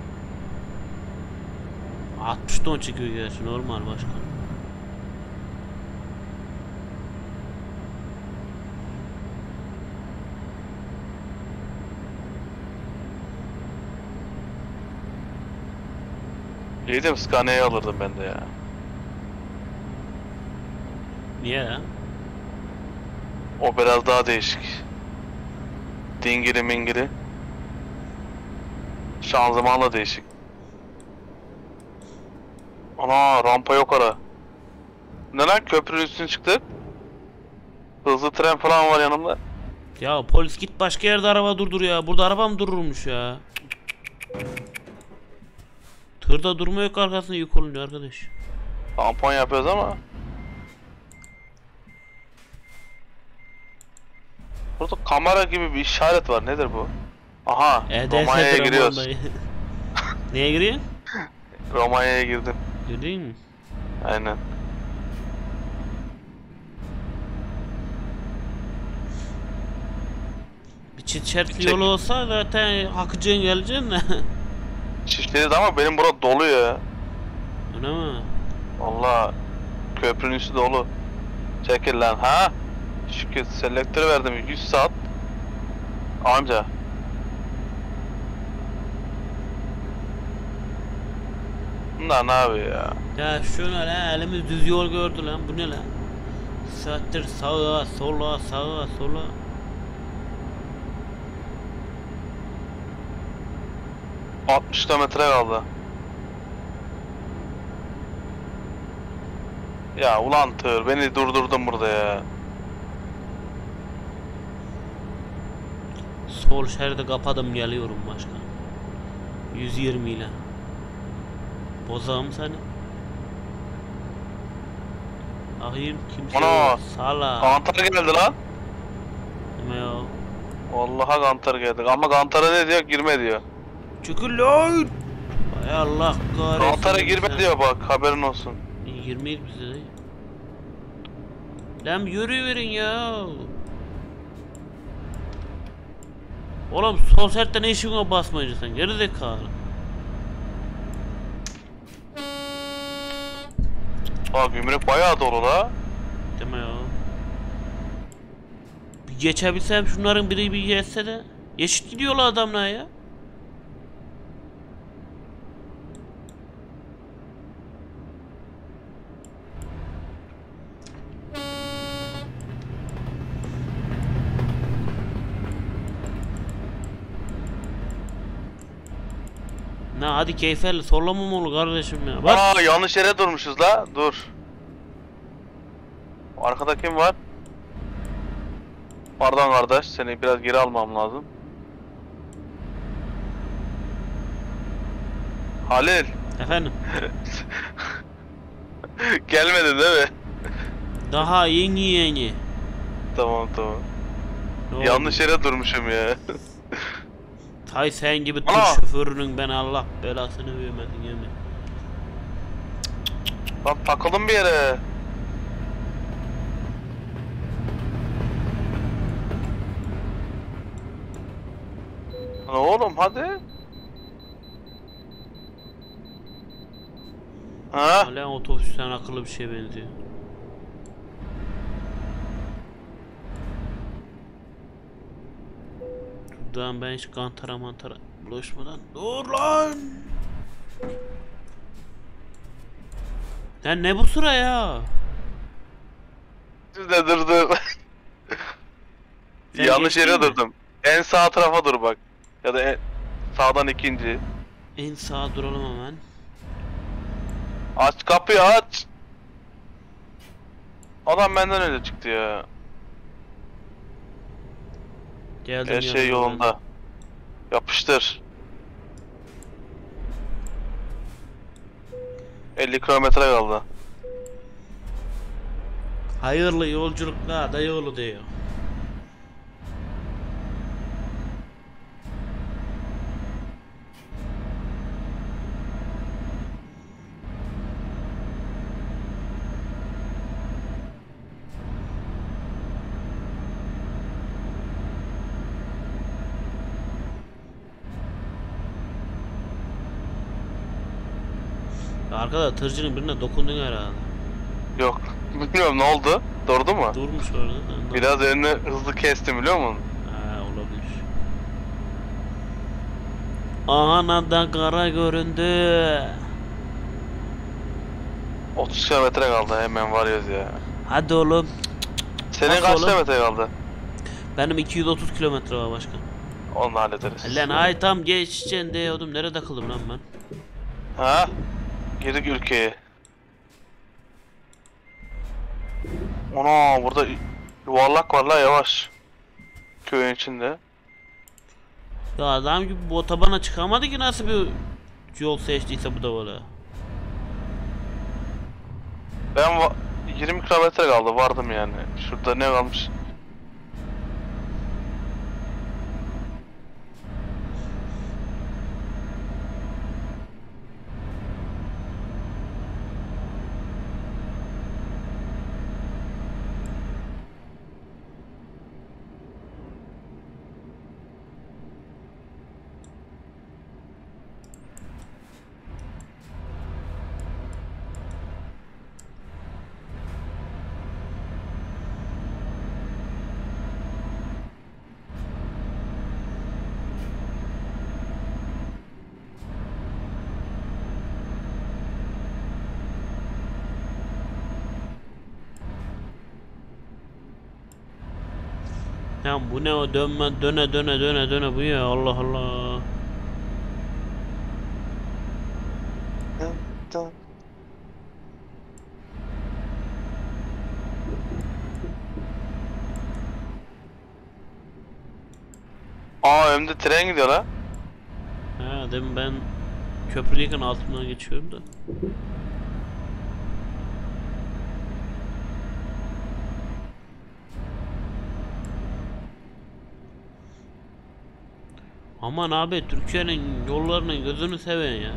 altmış ton çıkıyor gerçi, normal başkan. Yedim, Scania'yı alırdım ben de ya. Niye ya? O biraz daha değişik. Dingili mingili. Şanzımanla değişik. Ana, rampa yok ara. Ne lan, köprünün üstüne çıktık. Hızlı tren falan var yanımda. Ya polis git başka yerde araba durdur ya. Burada araba mı dururmuş ya? Tırda durma yok, arkasında yük olunca arkadaş. Tampon yapıyoruz ama. Burada kamera gibi bir işaret var. Nedir bu? Aha, E D S Romanya'ya giriyoruz. dramandayı. Neye giriyorsun? Romanya'ya girdim. Girdin mi? Aynen. Bir çift şeritli yolu olsa zaten hakikaten geleceksin de. Şişledi ama benim burada dolu ya. Öyle mi? Vallahi köprünün üstü dolu. Çekil lan, ha? Şükür selektörü verdim yüz saat. Anca. Bunlar ne yapıyor ya? Ya şuna lan, elimiz düz yol gördü lan, bu ne lan? Saattir sağa sola sağa sola. altmış kilometre kaldı. Ya ulan tır, beni durdurdun burada ya. Sol şeridi kapadım, geliyorum başkan. yüz yirmi ile. Bozağım seni. Ahim kimse Ana! yok. Sala. Kantar geldi lan. Deme ya. Vallahi kantar geldi ama kantara ne diyor? Girme diyor. Çekil lan. Hay Allah kahretsin. Kantara girme sen. diyor bak, haberin olsun. Girmeyiz bize de. Lan yürüverin ya. Oğlum sol sertte ne işin var basmayacaksın sen, geri zekalı. Bak gümrük bayağı dolu la. Deme ya. Bir geçebilsem şunların biri bir geçse de. Eşit gidiyorlar adamlar ya. Ne hadi keyferli sollamam olur kardeşim ya. Bak. Aa yanlış yere durmuşuz la. Dur. Arkada kim var? Pardon kardeş, seni biraz geri almam lazım. Halil. Efendim. Gelmedin değil mi? Daha yeni yeni. Tamam tamam. Ne Yanlış oldu? yere durmuşum ya. Hay sen gibi tır Aa! şoförünün ben Allah belasını vermesin yemin. Lan takıldım bir yere. Lan oğlum hadi. Ha? Hala otobüsten akıllı bir şeye benziyor. Şuradan ben hiç kantara mantara bulaşmadan. Dur lan! Lan ne bu sıra ya? Siz de durdu. Sen Yanlış geçtin yere mi? durdum. En sağ tarafa dur bak. Ya da en sağdan ikinci. En sağa duralım hemen. Aç kapıyı aç. Adam benden önce çıktı ya. Geldim Her şey yanına ben. yolunda. Yapıştır. elli kilometre kaldı. Hayırlı yolculuklar da yolu diyor. Arkada tırcının birine dokundun herhalde. Yok. Bilmiyorum ne oldu? Durdu mu? Durmuş orada. Ben de- Biraz önünü hızlı kestim biliyor musun? Ha, olabilir. Ana da kara göründü. otuz kilometre kaldı, hemen varıyoruz ya. Hadi oğlum. Senin Nasıl kaç oğlum? kilometre kaldı? Benim iki yüz otuz kilometre var başkan. Onu da hallederiz. Lan ay tam geçeceksin diyordum. Nerede takıldım lan ben? Ha? Girdik ülkeye. Ana burada yuvarlak var la, yavaş. Köyün içinde. Ya adam gibi bu otobana çıkamadı ki, nasıl bir yol seçtiyse bu da böyle. Ben va- yirmi kilometre kaldı, vardım yani. Şurada ne kalmış? Ya bu ne o dönme döne döne döne döne bu ya, Allah Allah. Aa önümde tren gidiyor la. Ha demin ben köprüdeyken altından geçiyorum da. Aman abi, Türkiye'nin yollarının gözünü seven ya.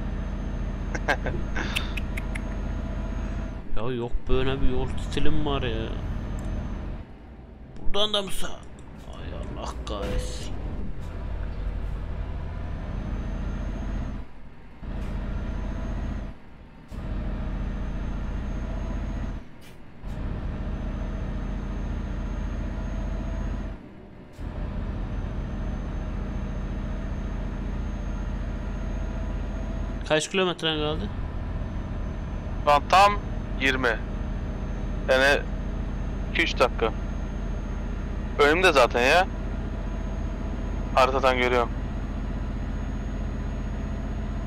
Ya yok böyle bir yol stilim var ya. Buradan da mı sağ? Ay Allah kahretsin. Kaç kilometren kaldı? Şu an tam yirmi. Yani iki üç dakika. Önümde zaten ya. Haritadan görüyorum.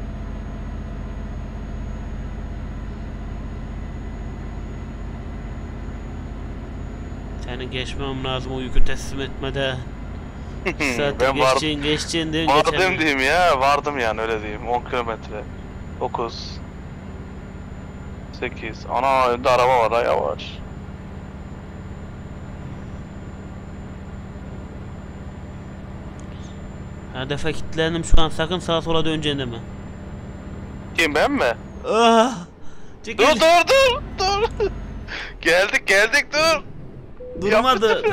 Seni geçmem lazım o yükü teslim etmeden. Zaten Ben var, geçeceğin geçeceğin diye vardım geçelim. diyeyim ya, vardım yani öyle diyeyim. on kilometre. dokuz. sekiz. Ana önde araba var ha, yavaş. Hedefe kilitlendim şu an, sakın sağa sola döneceğin deme. Kim, ben mi? Ah! Çekil. Dur dur dur dur. Geldik geldik dur. Durmadı.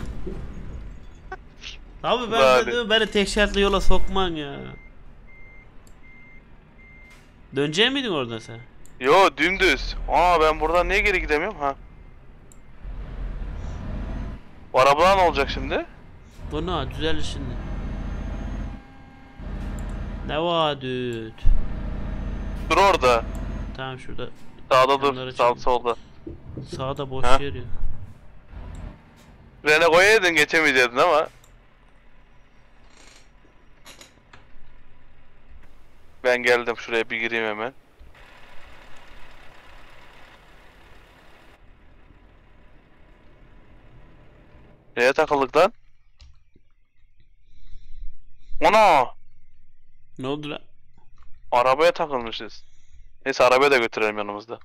Abi ben Bari. dedim, beni tek şartlı yola sokman ya. Dönecek miydin oradan sen? Yo dümdüz. Aa ben buradan niye geri gidemiyorum ha? Bu arabalar ne olacak şimdi? Bu ne? Düzelir şimdi. Ne var düt? Dur orada. Tamam şurada. Sağda dur. Yanlara Sağ çekin. solda. Sağda boş Ha? yer yok. Rene koyaydın geçemeyecektin ama. Ben geldim, şuraya bir gireyim hemen. Neye takıldık lan? Ana! Ne oldu lan? Arabaya takılmışız. Neyse arabaya da götürelim yanımızda.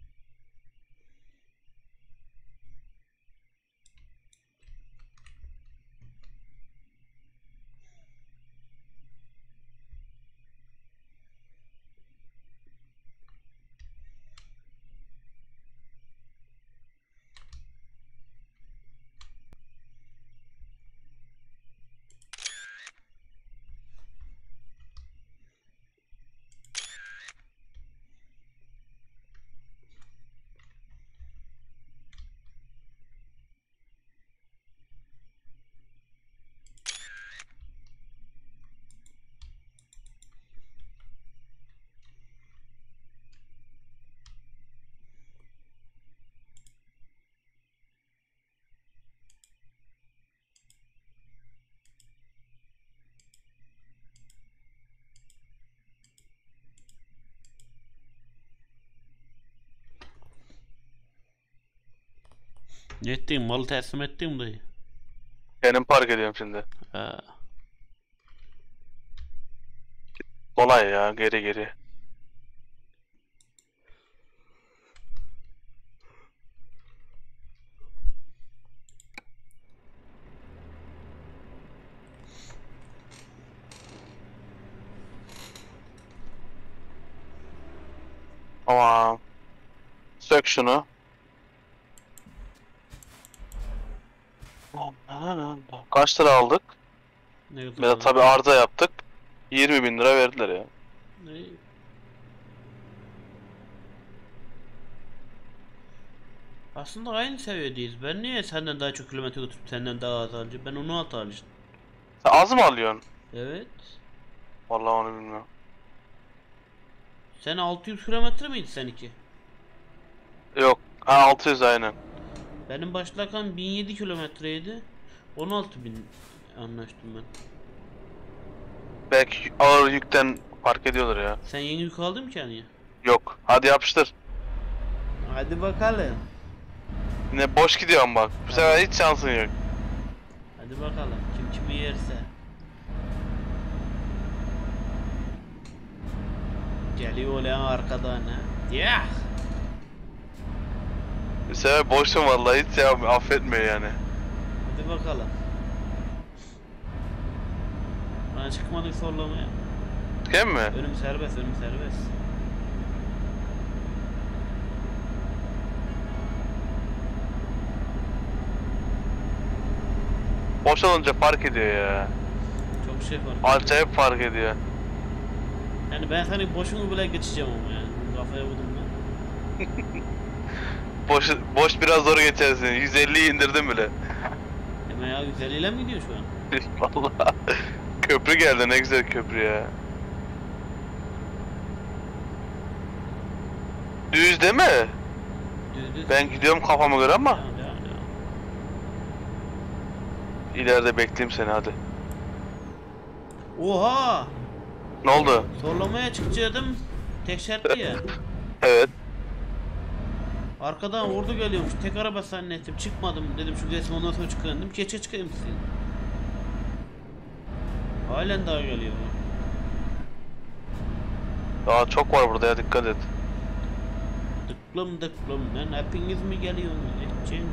Ne ettin? Malı teslim ettin mi dayı? Kendim park ediyorum şimdi. Ha. Kolay ya, geri geri. Tamam. Sök şunu. Kaç lira aldık? Ne kadar? Ya da tabi arıza yaptık. yirmi bin lira verdiler ya. Ne? Aslında aynı seviyedeyiz. Ben niye senden daha çok kilometre götürüp senden daha az alacağım? Ben onu altı almıştım. Sen az mı alıyorsun? Evet. Vallahi onu bilmiyorum. Sen altı yüz kilometre miydi seninki? Yok. Ha altı yüz aynen. Benim başlarken bin yedi kilometreydi. on altı bin anlaştım ben. Belki ağır yükten fark ediyorlar ya. Sen yeni yük aldın mı ki hani? Yok. Hadi yapıştır. Hadi bakalım. Yine boş gidiyorum bak. Bu sefer hiç şansın yok. Hadi bakalım. Kim kimi yerse. Geliyor lan arkadan ha. Yeah. Bu sefer boşum vallahi, hiç ya affetmiyor yani. Hadi bakalım. Bana çıkmadık sorlamaya. Değil mi? Önüm serbest, önüm serbest. Boş olunca fark ediyor ya. Çok şey var. Acayip fark ediyor. Yani ben seni boşunu bile geçeceğim ama yani. Kafaya vurdum ben. Boş, boş biraz zor geçersin. yüz elliyi indirdim bile. Deme ya, yüz elli ile mi gidiyor şu an? Vallahi. Köprü geldi, ne güzel köprü ya. Düz değil mi? Düz düz. Ben gidiyorum kafama göre ama. Devam, devam, devam. İleride bekleyeyim seni hadi. Oha! Ne oldu? Sorlamaya çıkacaktım. Tek şartlı ya. Evet. Arkadan ordu geliyormuş. Tek araba zannettim. Çıkmadım dedim şu resim ondan sonra çıkayım dedim. Geçe çıkayım sizin. Halen daha geliyor. Daha çok var burada ya, dikkat et. Dıklım dıklım lan hepiniz mi geliyorsunuz? Edeceğiniz.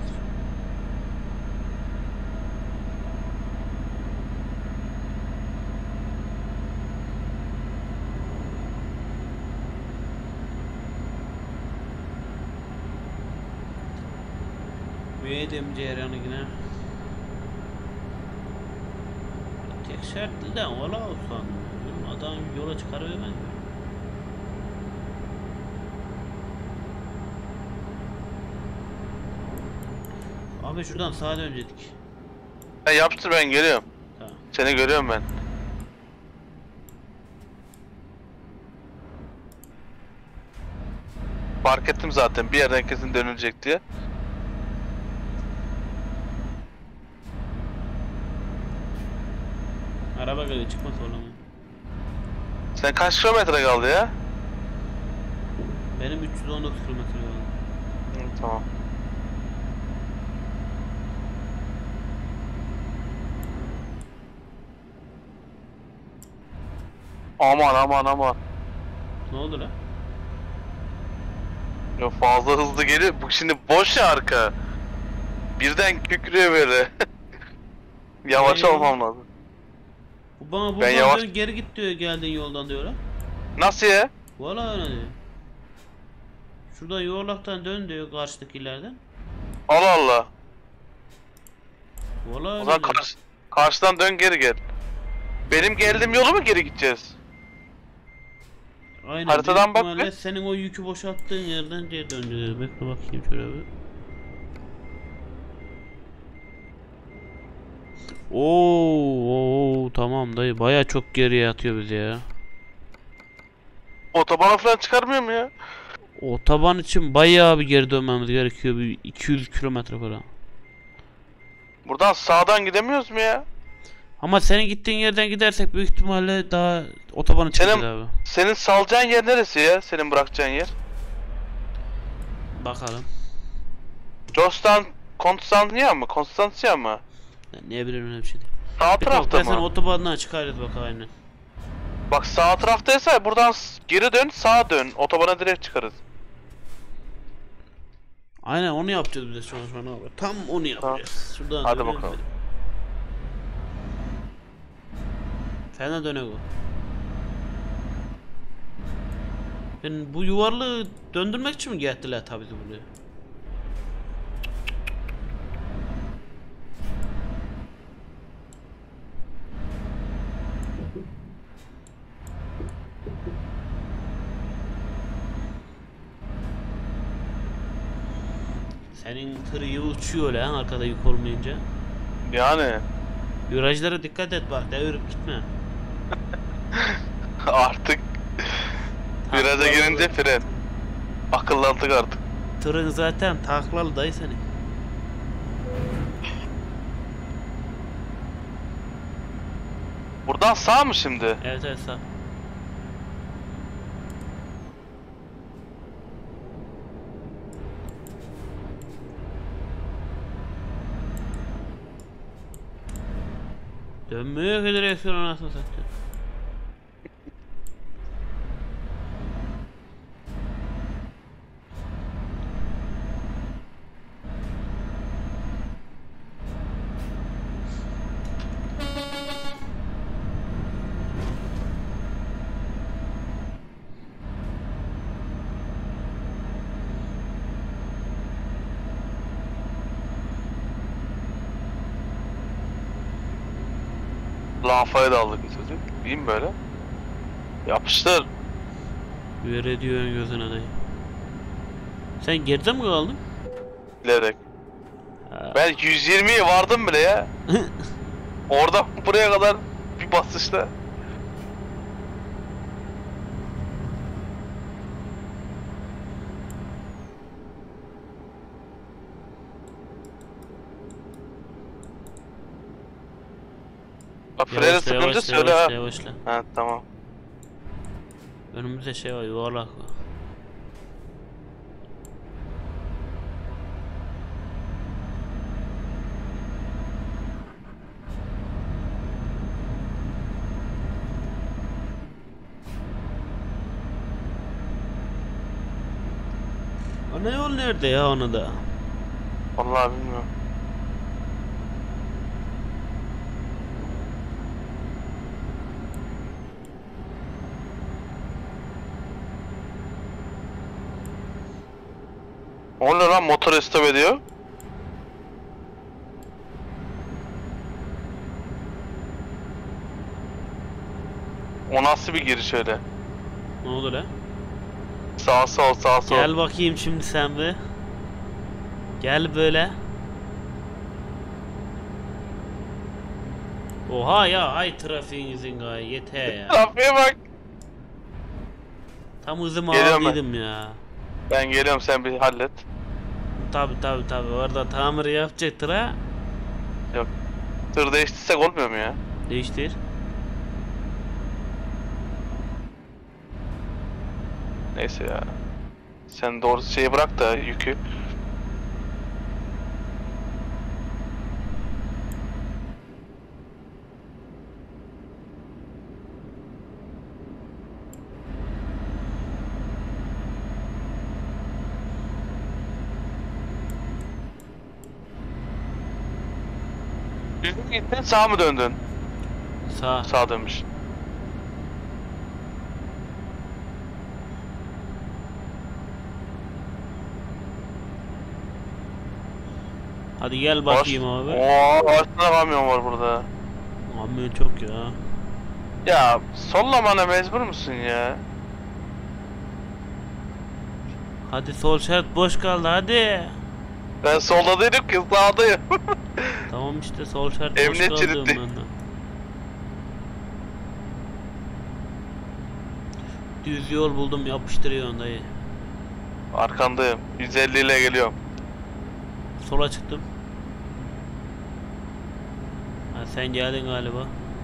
Yedim ceyranı yine. Tek şartlı da ola olsan adam yola çıkarıvermez mi? Abi şuradan sağa dönecektik. Ya yaptır, ben geliyorum. Tamam. Seni görüyorum ben. Fark ettim zaten bir yerden kesin dönülecek diye. Araba geliyor çıkma zorlama. Sen kaç kilometre kaldı ya? Benim üç yüz on dokuz kilometre yolum. Hı, tamam. Aman aman aman. Ne oldu lan? Ya fazla hızlı geliyor. Bu şimdi boş ya arka. Birden kükrüyor böyle. Yavaş Ee? olmam lazım. Bu bana Ben buradan yavaş- dön, geri git diyor geldiğin yoldan diyor lan. Nasıl ya? Valla öyle diyor. Şuradan yuvarlaktan dön diyor karşıdakilerden. Allah Allah. Valla O öyle zaman diyor. karşı, karşıdan dön geri gel. Benim geldiğim yolu mu geri gideceğiz? Aynen. Haritadan büyük bak ihtimalle bir. senin o yükü boşalttığın yerden geri döneceğiz. Bekle bakayım şöyle bir. Oo, oo tamam dayı baya çok geriye atıyor bizi ya. Otobana falan çıkarmıyor mu ya? Otoban için bayağı bir geri dönmemiz gerekiyor, bir iki yüz kilometre falan. Buradan sağdan gidemiyoruz mu ya? Ama senin gittiğin yerden gidersek büyük ihtimalle daha otobanı çıkacağız Senin, abi. senin salacağın yer neresi ya? Senin bırakacağın yer? Bakalım. Jostan Konstantiya mı? Konstantiya mı? Ya ne bileyim öyle bir şey değil. Sağ Bir tarafta dakika, sen mı? otobandan çıkarız bak aynen. Bak sağ taraftaysa buradan s- geri dön, sağa dön. Otobana direkt çıkarız. Aynen onu yapacağız biz şu an şu an abi. Tam onu yapacağız. Şuradan Hadi dönelim bakalım. hadi. Fena dönek o. Ben bu yuvarlığı döndürmek için mi getirdiler tabii ki buraya? Senin tır iyi uçuyor lan arkada yük olmayınca. Yani Virajlara dikkat et bak, devirip gitme. artık viraja Taklalı. girince fren. Akıllandık artık. Tırın zaten taklalı dayı senin. Buradan sağ mı şimdi? Evet evet sağ. Dönmüyor ki direksiyon anasını satıyor. Lafaya da aldık bizi. İyi mi böyle? Yapıştır. Ver ediyorsun gözüne dayı. Sen geride mi kaldın? Bilerek. Ha. Ben yüz yirmiye vardım bile ya. Oradan buraya kadar bir basışta. Bak freni Yavaşla sıkınca yavaşla söyle ha. yavaşla yavaşla. Ha tamam. Önümüzde şey var, yuvarlak var. Ana yol nerede ya onu da? Vallahi bilmiyorum. O ne lan, motor stop ediyor? O nasıl bir giriş öyle? Ne oldu lan? Sağ sol sağ sol. Gel bakayım şimdi sen bir. Gel böyle. Oha ya, ay trafiğinizin gayet yeter ya. Trafiğe bak. Tam hızımı Geliyorum ben. aldıydım ya. Ben geliyorum, sen bir hallet. Tabi tabi tabi, orada tamir yapacaktır ha. Yok. Tır değiştirsek olmuyor mu ya? Değiştir. Neyse ya. Sen doğru şeyi bırak da yükü. Düz mü gittin, sağa mı döndün? Sağ. Sağa dönmüş. Hadi gel bakayım abi. Oo, aslında kamyon var burada. Kamyon çok ya. Ya sollamana mecbur musun ya? Hadi sol şerit boş kaldı hadi. Ben solda değilim ki, sağdayım. Tamam işte, sol şerit boş Emniyet kaldı şeridi. ben de. Düz yol buldum, yapıştırıyorsun dayı. Arkandayım. yüz elli ile geliyorum. Sola çıktım. Ha, sen geldin galiba.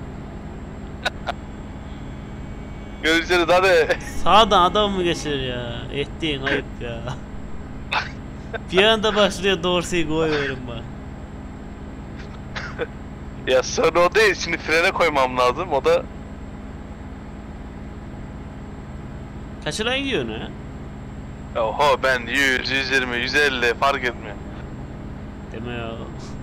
Görüşürüz hadi. Sağdan adam mı geçirir ya? Ettiğin ayıp ya. Bir anda başlıyor dorseyi koyuyorum bak. Ya sorun o değil. Şimdi frene koymam lazım. O da Kaçıran gidiyorsun ha? oho, ben yüz, yüz yirmi, yüz elli fark etmiyor. Deme ya.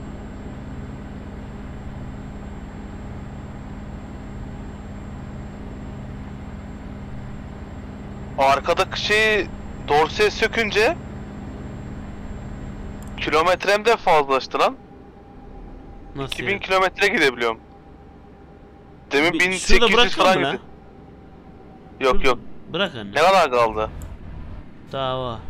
O arkadaki şeyi dorseye sökünce kilometrem de fazlalaştı lan. Nasıl iki bin ya? kilometre gidebiliyorum. Demin Bir- bin şurada sekiz yüz bırakıyor falan mu lan? gidi. Yok yok. Bırak anne. Ne kadar kaldı? Daha var.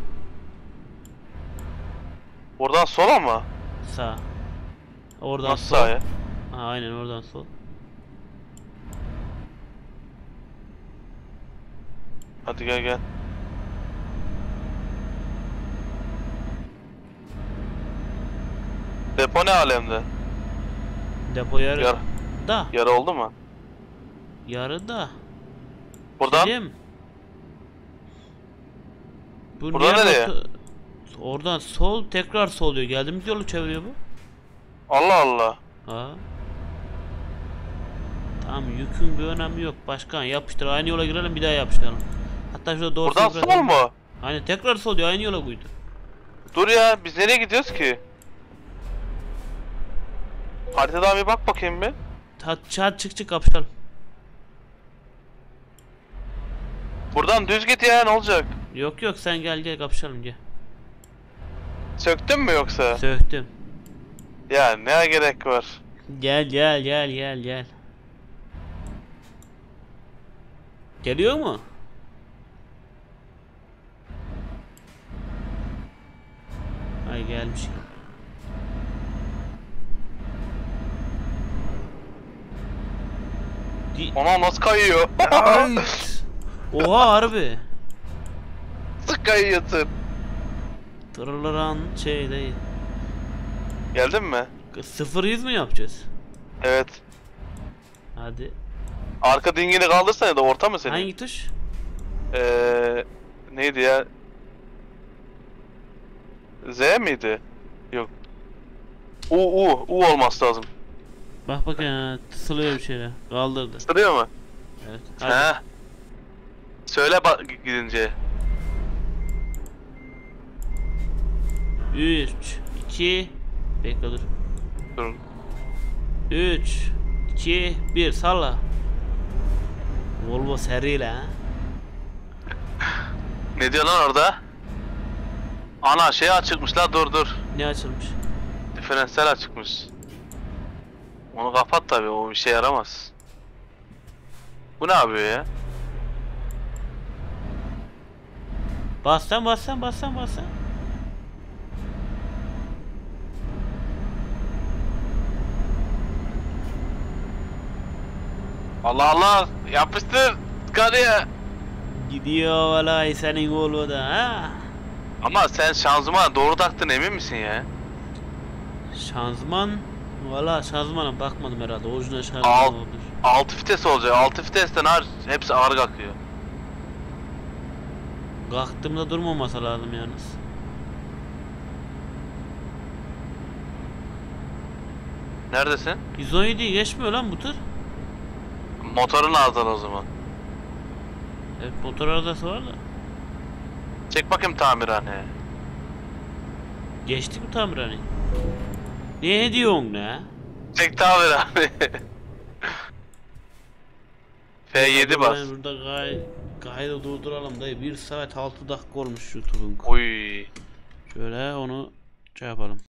Buradan sola mı? Sağ. Oradan Nasıl sol. sağa ya? Ha, aynen oradan sol. Hadi gel gel. Depo ne alemde? Depo yarı. Yar, Da. yarı oldu mu? Yarı da. Buradan? Dedim. Bu Buradan niye nereye? rota- Oradan sol, tekrar sol diyor. Geldiğimiz yolu çeviriyor bu. Allah Allah. Ha. Tamam, yükün bir önemi yok. Başkan yapıştır. Aynı yola girelim, bir daha yapıştıralım. Hatta şurada doğru. Buradan sol mu? Aynen, tekrar sol diyor. Aynı yola koydu. Dur ya, biz nereye gidiyoruz ki? Haritadan bir bak bakayım bir. Ta çat çık çık kapışalım. Buradan düz git ya, ne olacak? Yok yok, sen gel gel kapışalım gel. Söktün mü yoksa? Söktüm. Ya ne gerek var? Gel gel gel gel gel. Geliyor mu? Ay gelmiş. Di Ona nasıl kayıyor? Ay! Oha harbi. Nasıl kayıyorsun? Tırılan şey değil. Geldin mi? Sıfır yüz mü yapacağız? Evet. Hadi. Arka dingini kaldırsan ya da orta mı senin? Hangi tuş? Eee neydi ya? Z miydi? Yok. U U U olması lazım. Bak bak ya, tısılıyor bir şeyler. Kaldırdı. Sırıyor mu? Evet. Hadi. He. Söyle bak gidince. üç, iki, bekle dur. Dur. üç, iki, bir salla. Volvo seriyle ha. Ne diyor lan orada? Ana şey açıkmış la, dur dur. Ne açılmış? Diferansiyel açıkmış. Onu kapat tabi, o işe yaramaz. Bu ne yapıyor ya? Bas sen bas sen bas sen bas sen. Allah Allah, yapıştır karıya. Gidiyor vallahi senin Volvo da ha. Ama sen şanzımana doğru taktın, emin misin ya? Şanzıman valla şanzımana bakmadım herhalde. Orijinal şanzıman Alt, olabilir. altı vites olacak. altı vitesten har hepsi ağır kalkıyor. Kalktığımda durmaması lazım yalnız. Neredesin? yüz on yediyi geçmiyor lan bu tır. Motorun arızalı o zaman. Evet motor arızası var da. Çek bakayım tamirhaneye. Geçtik mi tamirhane? Ne diyorsun ne? Çek tamirhaneye. F yedi bas. Ben burada gay kaydı durduralım dayı. bir saat altı dakika olmuş YouTube'un. Oy. Şöyle onu şey yapalım.